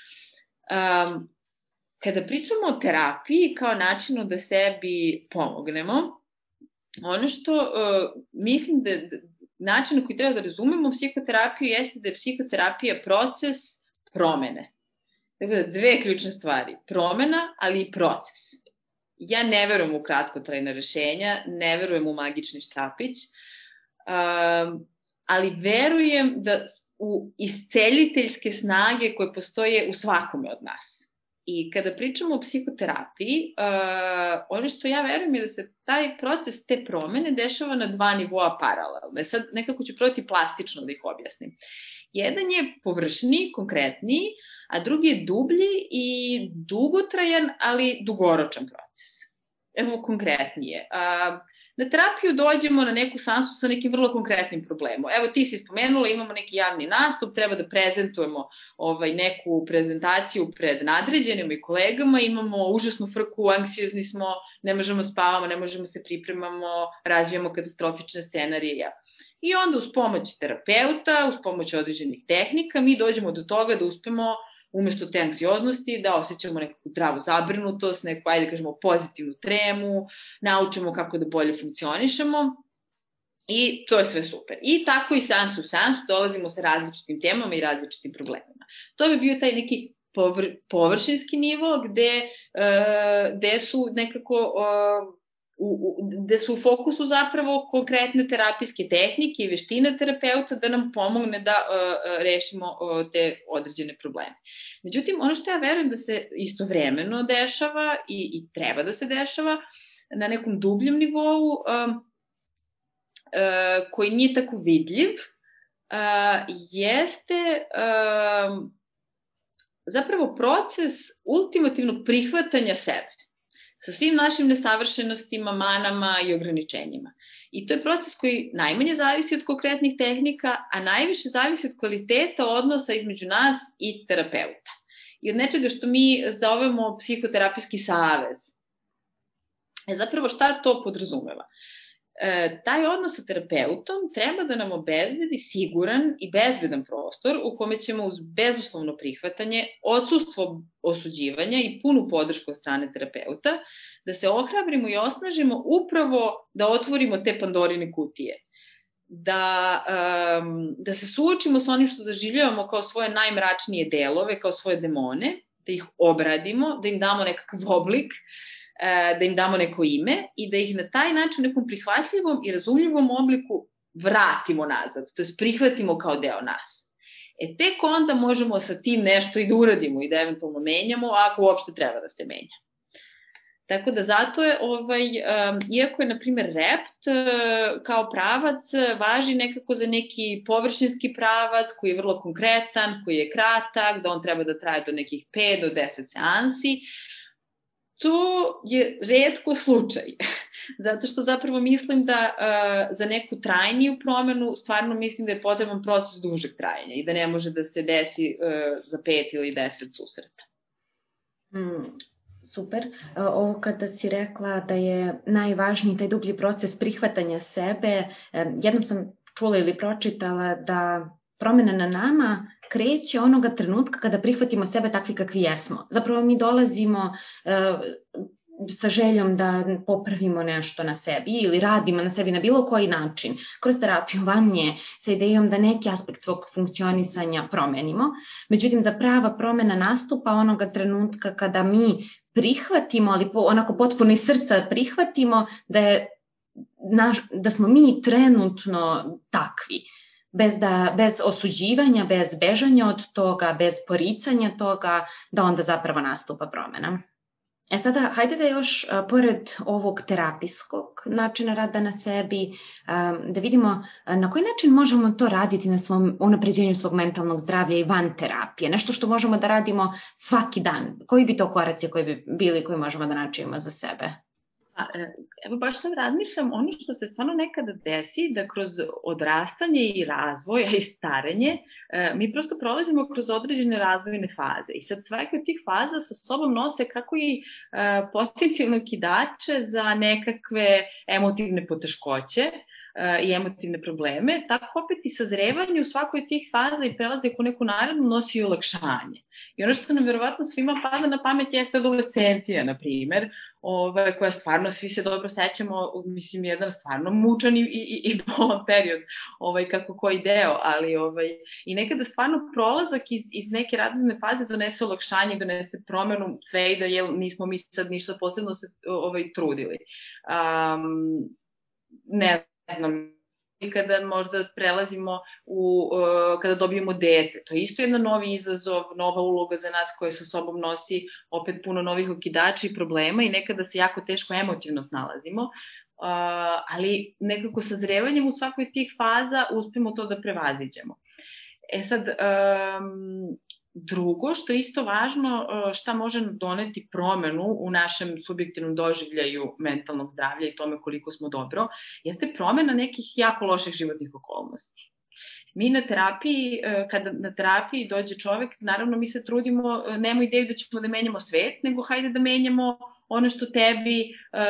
Kada pričamo o terapiji kao načinu da sebi pomognemo, ono što mislim da način na koji treba da razumemo psihoterapiju jeste da je psihoterapija proces promene. Dakle, dve ključne stvari. Promena, ali i proces. Ja ne verujem u kratkotrajna rešenja, ne verujem u magični štapić, ali verujem da u isceljiteljske snage koje postoje u svakome od nas. I kada pričamo o psihoterapiji, ono što ja verujem je da se taj proces te promene dešava na dva nivoa paralelno. Sad nekako ću probati plastično da ih objasnim. Jedan je površni, konkretniji, a drugi je dublji i dugotrajan, ali dugoročan proces. Evo konkretnije. na terapiju dođemo na neku seansu sa nekim vrlo konkretnim problemom. Evo ti si spomenula, imamo neki javni nastup, treba da prezentujemo neku prezentaciju pred nadređenima i kolegama, imamo užasnu frku, anksiozni smo, ne možemo spavamo, ne možemo se pripremamo, razvijamo katastrofične scenarije. I onda uz pomoć terapeuta, uz pomoć određenih tehnika, mi dođemo do toga da uspemo umesto te anksioznosti, da osjećamo neku zdravu zabrinutost, neku, ajde kažemo, pozitivnu tremu, naučimo kako da bolje funkcionišemo i to je sve super. I tako i seans u seans dolazimo sa različitim temama i različitim problemima. To bi bio taj neki površinski nivo gde su nekako gde su u fokusu zapravo konkretne terapijske tehnike i veštine terapeuta da nam pomogne da rešimo te određene probleme. Međutim, ono što ja verujem da se istovremeno dešava i treba da se dešava na nekom dubljem nivou koji nije tako vidljiv, jeste zapravo proces ultimativnog prihvatanja sebe sa svim našim nesavršenostima, manama i ograničenjima. I to je proces koji najmanje zavisi od konkretnih tehnika, a najviše zavisi od kvaliteta odnosa između nas i terapeuta. I od nečega što mi zovemo psihoterapijski savez. Zapravo šta to podrazumeva? Taj odnos sa terapeutom treba da nam obezbedi siguran i bezbedan prostor u kome ćemo uz bezuslovno prihvatanje, odsustvo osuđivanja i punu podršku od strane terapeuta, da se ohrabrimo i osnažimo upravo da otvorimo te Pandorine kutije. Da se suočimo sa onim što doživljavamo kao svoje najmračnije delove, kao svoje demone, da ih obradimo, da im damo nekakav oblik, da im damo neko ime i da ih na taj način u nekom prihvatljivom i razumljivom obliku vratimo nazad, to je prihvatimo kao deo nas. Tek onda možemo sa tim nešto i da uradimo i da eventualno menjamo, ako uopšte treba da se menja. Tako da zato je, iako je, na primjer, rept kao pravac, važi nekako za neki površinski pravac koji je vrlo konkretan, koji je kratak, da on treba da traje do nekih 5 do 10 seansi. To je retko slučaj, zato što zapravo mislim da za neku trajniju promenu stvarno mislim da je potreban proces dužeg trajanja i da ne može da se desi za 5 ili 10 susreta. Super. Ovo kada si rekla da je najvažniji taj dublji proces prihvatanja sebe, jednom sam čula ili pročitala da promena na nama kreće onoga trenutka kada prihvatimo sebe takvi kakvi jesmo. Zapravo mi dolazimo sa željom da popravimo nešto na sebi ili radimo na sebi na bilo koji način, kroz terapiju van nje, sa idejom da neki aspekt svog funkcionisanja promenimo. Međutim, da prava promena nastupa onoga trenutka kada mi prihvatimo, ali onako potpuno iz srca prihvatimo da smo mi trenutno takvi. Bez osuđivanja, bez bežanja od toga, bez poricanja toga, da onda zapravo nastupa promena. Sada, hajde da još, pored ovog terapijskog načina rada na sebi, da vidimo na koji način možemo to raditi na svom unapređenju svog mentalnog zdravlja i van terapije. Nešto što možemo da radimo svaki dan. Koji bi to koraci koji bi bili koji možemo da načinimo za sebe? Evo baš sad razmišljam ono što se stvarno nekada desi, da kroz odrastanje i razvoj i starenje mi prosto prolazimo kroz određene razvojne faze i sad svake od tih faza sa sobom nose kako i potencijalne okidače za nekakve emotivne poteškoće i emotivne probleme, tako opet i sazrevanje u svakoj od tih faza i prelazak u neku narednu nosi i olakšanje. I ono što nam verovatno svima pada na pamet jeste adolescencija, na primer, koja stvarno, svi se dobro sećamo, mislim, jedan stvarno mučan i bolan period, kako koji deo, ali i nekada stvarno prolazak iz neke razredne faze donese olakšanje, donese promenu, sve i da nismo mi sad ništa posebno se trudili. Ne znam, i kada možda prelazimo kada dobijemo dete. To je isto jedan novi izazov, nova uloga za nas koja sa sobom nosi opet puno novih okidača i problema i nekada se jako teško emotivno snalazimo, ali nekako sazrevanjem u svakoj tih faza uspemo to da prevaziđemo. Sad, drugo, što je isto važno, šta može doneti promenu u našem subjektivnom doživljaju mentalnog zdravlja i tome koliko smo dobro, jeste promena nekih jako loših životnih okolnosti. Mi na terapiji, kada na terapiji dođe čovek, naravno mi se trudimo, nemamo ideju da ćemo da menjamo svet, nego hajde da menjamo ono što tebi,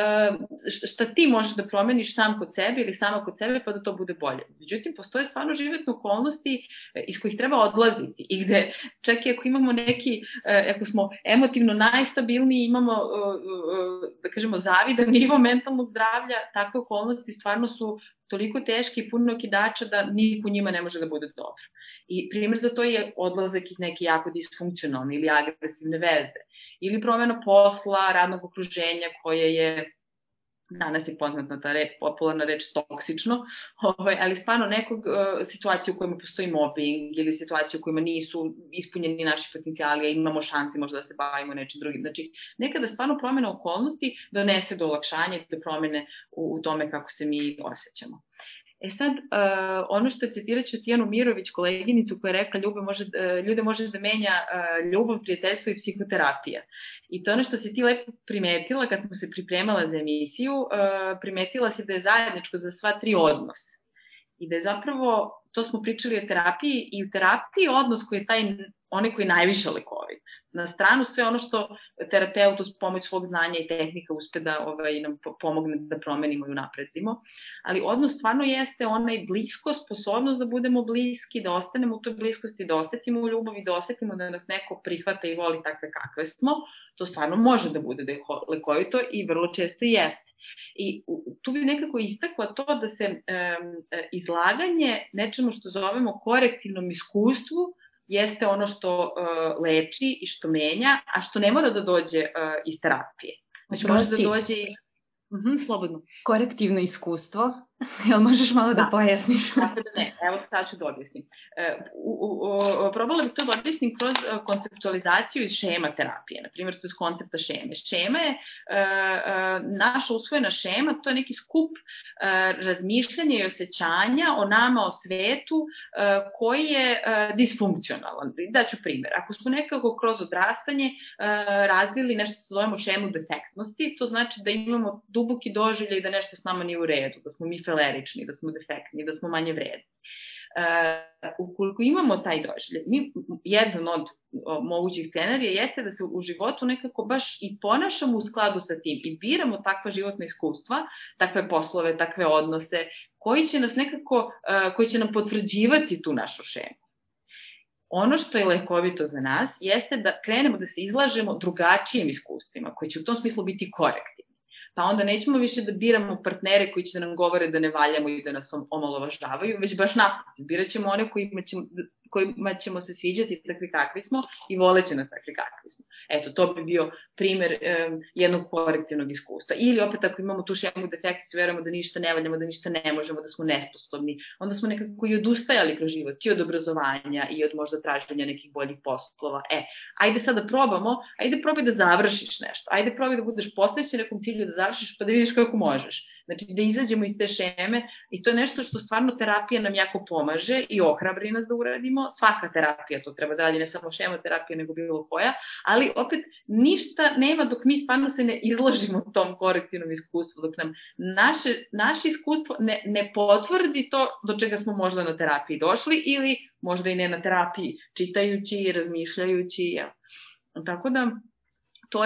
šta ti možeš da promeniš sam kod sebe ili sama kod sebe pa da to bude bolje. Međutim, postoje stvarno životne okolnosti iz kojih treba odlaziti i gde čak i ako imamo neki, ako smo emotivno najstabilniji, imamo, da kažemo, zavidan nivo mentalnog zdravlja, takve okolnosti stvarno su toliko teški i puno kidača da niko njima ne može da bude dobro. I primjer za to je odlazak iz neke jako disfunkcionalne ili agresivne veze. Ili promjena posla, radnog okruženja koje je, danas je poznatna ta popularna reč toksično, ali stvarno nekog situacije u kojima postoji mobbing ili situacije u kojima nisu ispunjeni naši potencijali, a imamo šansi možda da se bavimo nečim drugim. Znači, nekada stvarno promjena okolnosti donese do olakšanja i do promjene u tome kako se mi osjećamo. Sad, ono što citirat ću Tijanu Mirović, koleginicu koja je rekla ljude može da menja ljubav, prijateljstvo i psihoterapija. I to ono što si ti lepo primetila kad smo se pripremala za emisiju, primetila si da je zajedničko za sva tri odnos. I da je zapravo, to smo pričali o terapiji, i u terapiji odnos koji je onaj koji je najviše lekovit. Na stranu sve ono što terapeut uz pomoć svog znanja i tehnika uspe da nam pomogne da promenimo i unapredimo. Ali odnos stvarno jeste onaj bliskost, sposobnost da budemo bliski, da ostanemo u toj bliskosti, da osetimo ljubav i da osetimo da nas neko prihvata i voli takve kakve smo. To stvarno može da bude da je lekovito i vrlo često jeste. I tu bi nekako istakla to da se izlaganje nečemu što zovemo korektivnom iskustvu jeste ono što leči i što menja, a što ne mora da dođe iz terapije. Znači može da dođe i... slobodno. Korektivno iskustvo, jel možeš malo da pojasniš? Tako da ne, evo sad ću da objasnim. Probala bih to da objasnim kroz konceptualizaciju iz šema terapije, na primjer kroz koncepta šeme. Šema je naša usvojena šema, to je neki skup razmišljanja i osjećanja o nama, o svetu koji je disfunkcionalan. Daću primjer. Ako smo nekako kroz odrastanje razvili nešto što zovemo šemu defektnosti, to znači da imamo duboki doživljaj da nešto s nama nije u redu, da smo mi felerični, da smo defektni, da smo manje vredni. Ukoliko imamo taj doživljaj, jedan od mogućih scenarija jeste da se u životu nekako baš i ponašamo u skladu sa tim i biramo takva životna iskustva, takve poslove, takve odnose, koji će nam potvrđivati tu našu šemu. Ono što je lekovito za nas jeste da krenemo da se izlažemo drugačijim iskustvima, koji će u tom smislu biti korektivni. Pa onda nećemo više da biramo partnere koji će nam govore da ne valjamo i da nas omalovažavaju, već baš naprotiv. Birat ćemo one kojima ćemo se sviđati takvi kakvi smo i voleće nas takvi kakvi smo. Eto, to bi bio primer jednog korektivnog iskustva. Ili opet ako imamo tu šemu defekciju, verujemo da ništa ne valjamo, da ništa ne možemo, da smo nesposobni, onda smo nekako i odustajali kroz život, i od obrazovanja, i od možda traženja nekih boljih poslova. Ajde sad da probamo, ajde probaj da završiš nešto, ajde probaj da budeš posvećen nekom cilju da završiš pa da vidiš kako možeš. Znači da izađemo iz te šeme i to je nešto što stvarno terapija nam jako pomaže i ohrabri nas da uradimo. Svaka terapija to treba da radi, ne samo šemoterapija nego bilo koja, ali opet ništa nema dok mi stvarno se ne izložimo tom korektivnom iskustvu, dok nam naše iskustvo ne potvrdi to do čega smo možda na terapiji došli ili možda i ne na terapiji, čitajući i razmišljajući. Tako da to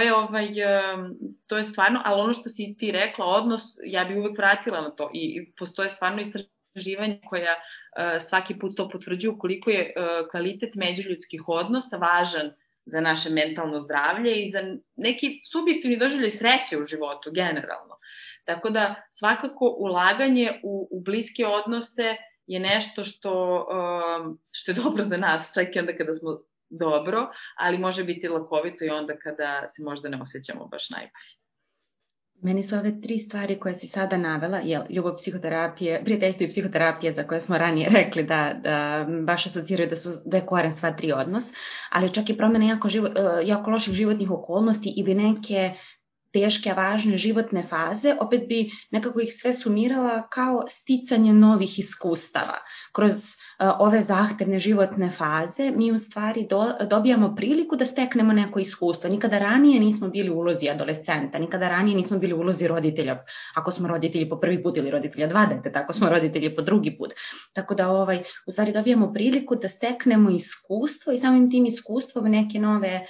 je stvarno, ali ono što si ti rekla, odnos, ja bi uvek vratila na to i postoje stvarno istraživanja koja svaki put to potvrđuju koliko je kvalitet međuljudskih odnosa važan za naše mentalno zdravlje i za neki subjektivni doživljaj sreće u životu generalno. Tako da svakako ulaganje u bliske odnose je nešto što je dobro za nas, čak i onda kada smo dobro, ali može biti lakovito i onda kada se možda ne osjećamo baš najbolje. Meni su ove 3 stvari koje si sada navela, ljubav, psihoterapije, prijateljstvo i psihoterapije za koje smo ranije rekli da baš asociraju da je koren sva 3 odnos, ali čak i promjena jako loših životnih okolnosti ili neke teške, važne životne faze, opet bi nekako ih sve sumirala kao sticanje novih iskustava. Kroz ove zahtevne životne faze mi u stvari dobijamo priliku da steknemo neko iskustvo. Nikada ranije nismo bili u ulozi adolescenta, nikada ranije nismo bili u ulozi roditelja, ako smo roditelji po prvi put ili roditelja 2 deteta, ako smo roditelji po drugi put. Tako da u stvari dobijamo priliku da steknemo iskustvo i samim tim iskustvom neke nove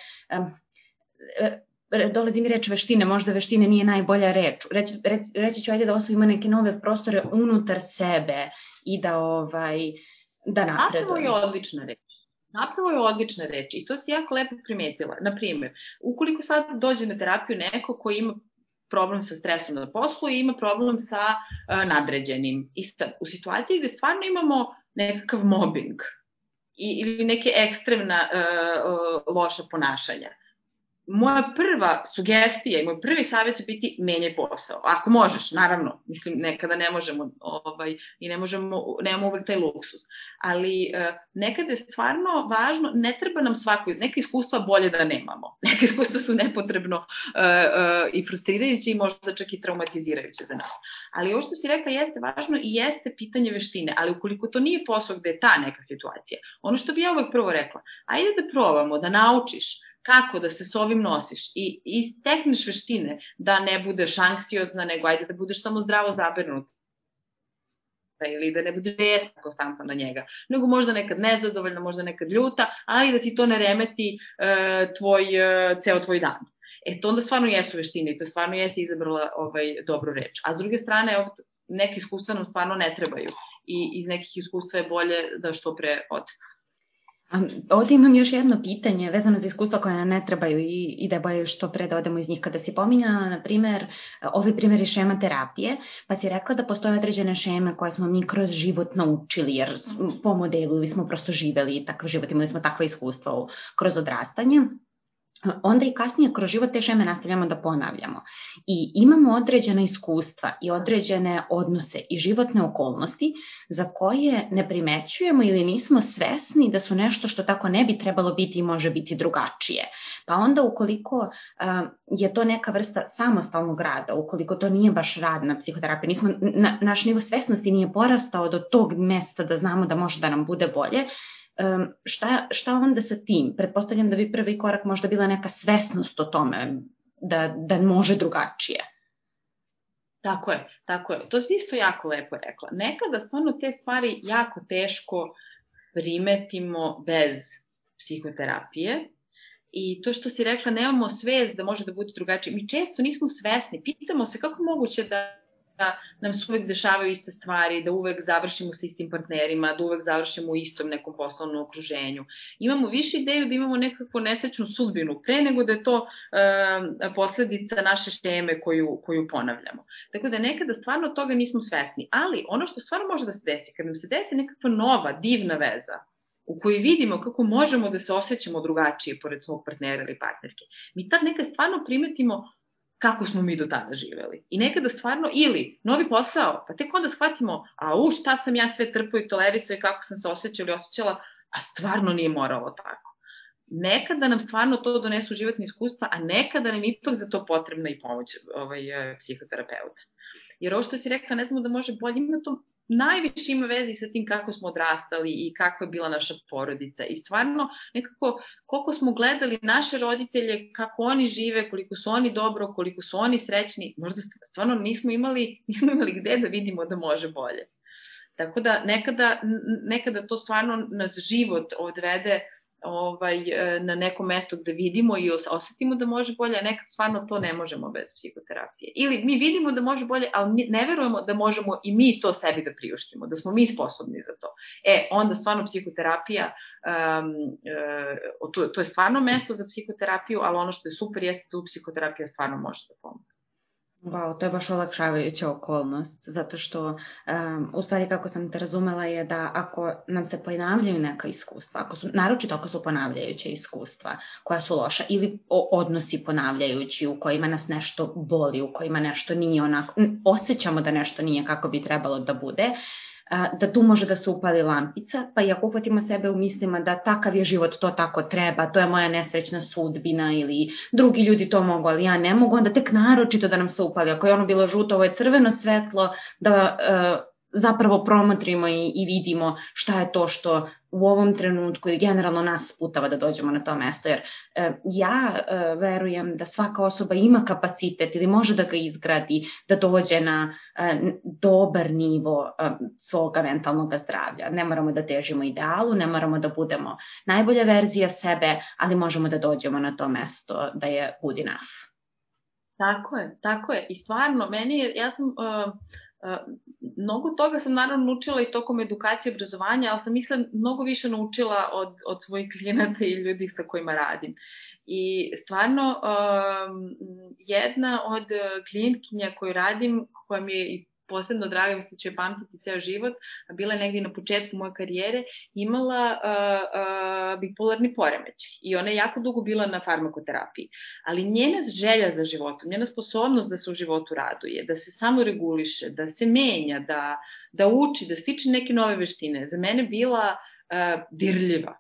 dolazi mi reč veštine, možda veštine nije najbolja reč. Reći ću ajde da osvojimo neke nove prostore unutar sebe i da napredujemo. Zapravo je odlična reč i to si jako lepo primetila. Naprimjer, ukoliko sad dođe na terapiju neko koji ima problem sa stresom na poslu i ima problem sa nadređenim. I sad, u situaciji gde stvarno imamo nekakav mobbing ili neke ekstremna loša ponašanja, moja prva sugestija i moj prvi savjet će biti menjaj posao. Ako možeš, naravno, mislim, nekada ne možemo i nemamo uvek taj luksus. Ali nekada je stvarno važno, ne treba nam neka iskustva bolje da nemamo. Neka iskustva su nepotrebno i frustrirajuće i možda čak i traumatizirajuće za nas. Ali ovo što si rekla jeste važno i jeste pitanje veštine, ali ukoliko to nije posao gde je ta neka situacija, ono što bi ja uvek prvo rekla, ajde da probamo, da naučiš kako da se s ovim nosiš i stekneš veštine da ne budeš anksiozna, nego ajde da budeš samo zdravo zabrinuta ili da ne budeš besna konstantno na njega, nego možda nekad nezadovoljna, možda nekad ljuta, ali da ti to ne remeti ceo tvoj dan. To onda stvarno jesu veštine i to stvarno jesi izabrala dobru reč. A s druge strane, neke iskustva nam stvarno ne trebaju i iz nekih iskustva je bolje da što pre od. Ovdje imam još jedno pitanje vezano za iskustva koja nam ne trebaju i da je bolje što pre da odemo iz njih. Kada si pominjala, na primer, ovi primjeri šema terapije, pa si rekla da postoje određene šeme koje smo mi kroz život naučili, jer po modelu ili smo prosto živeli takav život, imali smo takva iskustva kroz odrastanje. Onda i kasnije kroz život te šeme nastavljamo da ponavljamo. I imamo određena iskustva i određene odnose i životne okolnosti za koje ne primećujemo ili nismo svesni da su nešto što tako ne bi trebalo biti i može biti drugačije. Pa onda ukoliko je to neka vrsta samostalnog rada, ukoliko to nije baš rad na psihoterapiji, naš nivo svesnosti nije porastao do tog mesta da znamo da može da nam bude bolje, šta onda sa tim? Pretpostavljam da bi prvi korak možda bila neka svesnost o tome da može drugačije. Tako je. To si isto jako lepo rekla. Nekada stvarno te stvari jako teško primetimo bez psihoterapije i to što si rekla, nemamo svest da može da bude drugačije. Mi često nismo svesni, pitamo se kako moguće da nam se uvek dešavaju iste stvari, da uvek završimo sa istim partnerima, da uvek završimo u istom nekom poslovnom okruženju. Imamo više ideju da imamo nekakvu nesrećnu sudbinu, pre nego da je to posledica naše šeme koju ponavljamo. Tako da nekada stvarno toga nismo svesni, ali ono što stvarno može da se desi, kad nam se desi nekakva nova, divna veza, u kojoj vidimo kako možemo da se osjećamo drugačije pored svog partnera ili partnerke, mi tad nekad stvarno primetimo kako smo mi do tada živeli. I nekada stvarno, ili novi posao, pa tek onda shvatimo, šta sam ja sve trpao i tolericao i kako sam se osjećala, a stvarno nije moralo tako. Nekada nam stvarno to donesu životne iskustva, a nekada nam ipak za to potrebna i pomoć psihoterapeuta. Jer ovo što si rekla, ne znamo da može bolje, ima to najviše ima vezi sa tim kako smo odrastali i kakva je bila naša porodica. I stvarno, nekako, koliko smo gledali naše roditelje, kako oni žive, koliko su oni dobro, koliko su oni srećni, možda stvarno nismo imali gde da vidimo da može bolje. Tako da nekada to stvarno nas život odvede na neko mesto gde vidimo i osetimo da može bolje, a nekad stvarno to ne možemo bez psihoterapije. Ili mi vidimo da može bolje, ali ne verujemo da možemo i mi to sebi da priuštimo, da smo mi sposobni za to. Onda stvarno psihoterapija, to je stvarno mesto za psihoterapiju, ali ono što je super jeste da psihoterapija stvarno može da pomoći. Wow, to je baš olakšavajuća okolnost, zato što u stvari kako sam te razumela je da ako nam se ponavljaju neka iskustva, naročito ako su ponavljajuća iskustva koja su loša ili odnosi ponavljajući u kojima nas nešto boli, u kojima nešto nije onako, osjećamo da nešto nije kako bi trebalo da bude, da tu može da se upali lampica, pa i ako uhvatimo sebe u mislima da takav je život, to tako treba, to je moja nesrećna sudbina ili drugi ljudi to mogu, ali ja ne mogu, onda tek naročito da nam se upali. Ako je ono bilo žuto, ovo je crveno svetlo, da zapravo promotrimo i vidimo šta je to što u ovom trenutku i generalno nas sputava da dođemo na to mesto, jer ja verujem da svaka osoba ima kapacitet ili može da ga izgradi, da dođe na dobar nivo svoga mentalnog zdravlja. Ne moramo da težimo idealu, ne moramo da budemo najbolja verzija sebe, ali možemo da dođemo na to mesto da je good enough. Tako je. I stvarno, ja sam... mnogo toga sam naravno naučila i tokom edukacije i obrazovanja, ali sam mnogo više naučila od svojih klijenata i ljudi sa kojima radim. I stvarno, jedna od klijentkinja koju radim, koja mi je posebno draga, mislim će pamtiti ceo život, bila je negdje na početku moje karijere, imala bipolarni poremećaj i ona je jako dugo bila na farmakoterapiji. Ali njena želja za životom, njena sposobnost da se u životu raduje, da se samo reguliše, da se menja, da uči, da stiče neke nove veštine, za mene bila dirljiva.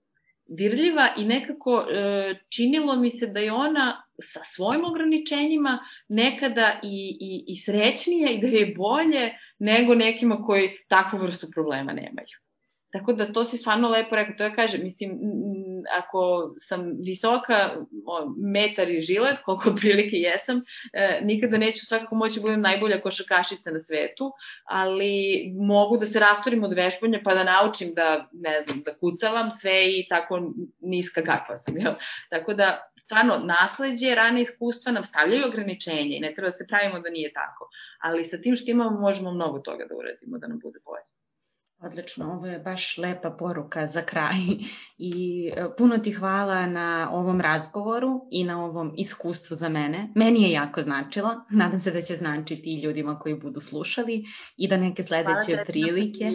I nekako činilo mi se da je ona sa svojim ograničenjima nekada i srećnija i da je bolje nego nekima koji takvu vrstu problema nemaju. Tako da to si stvarno lepo rekao, to ja kažem, mislim, ako sam visoka, metar i žilet, koliko otprilike jesam, nikada neću svakako moći da budem najbolja košarkašica na svetu, ali mogu da se rasturim od vežbanja pa da naučim da, ne znam, da kucavam sve i tako niska kakva sam, jel? Tako da, stvarno, nasleđe, rane iskustva nam stavljaju ograničenje i ne treba da se pravimo da nije tako, ali sa tim što imamo možemo mnogo toga da uradimo, da nam bude bolje. Odlično, ovo je baš lepa poruka za kraj i puno ti hvala na ovom razgovoru i na ovom iskustvu za mene. Meni je jako značilo, nadam se da će značiti i ljudima koji budu slušali i da neke sledeće prilike.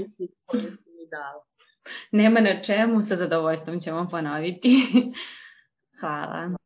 Nema na čemu, sa zadovoljstvom ćemo ponoviti. Hvala.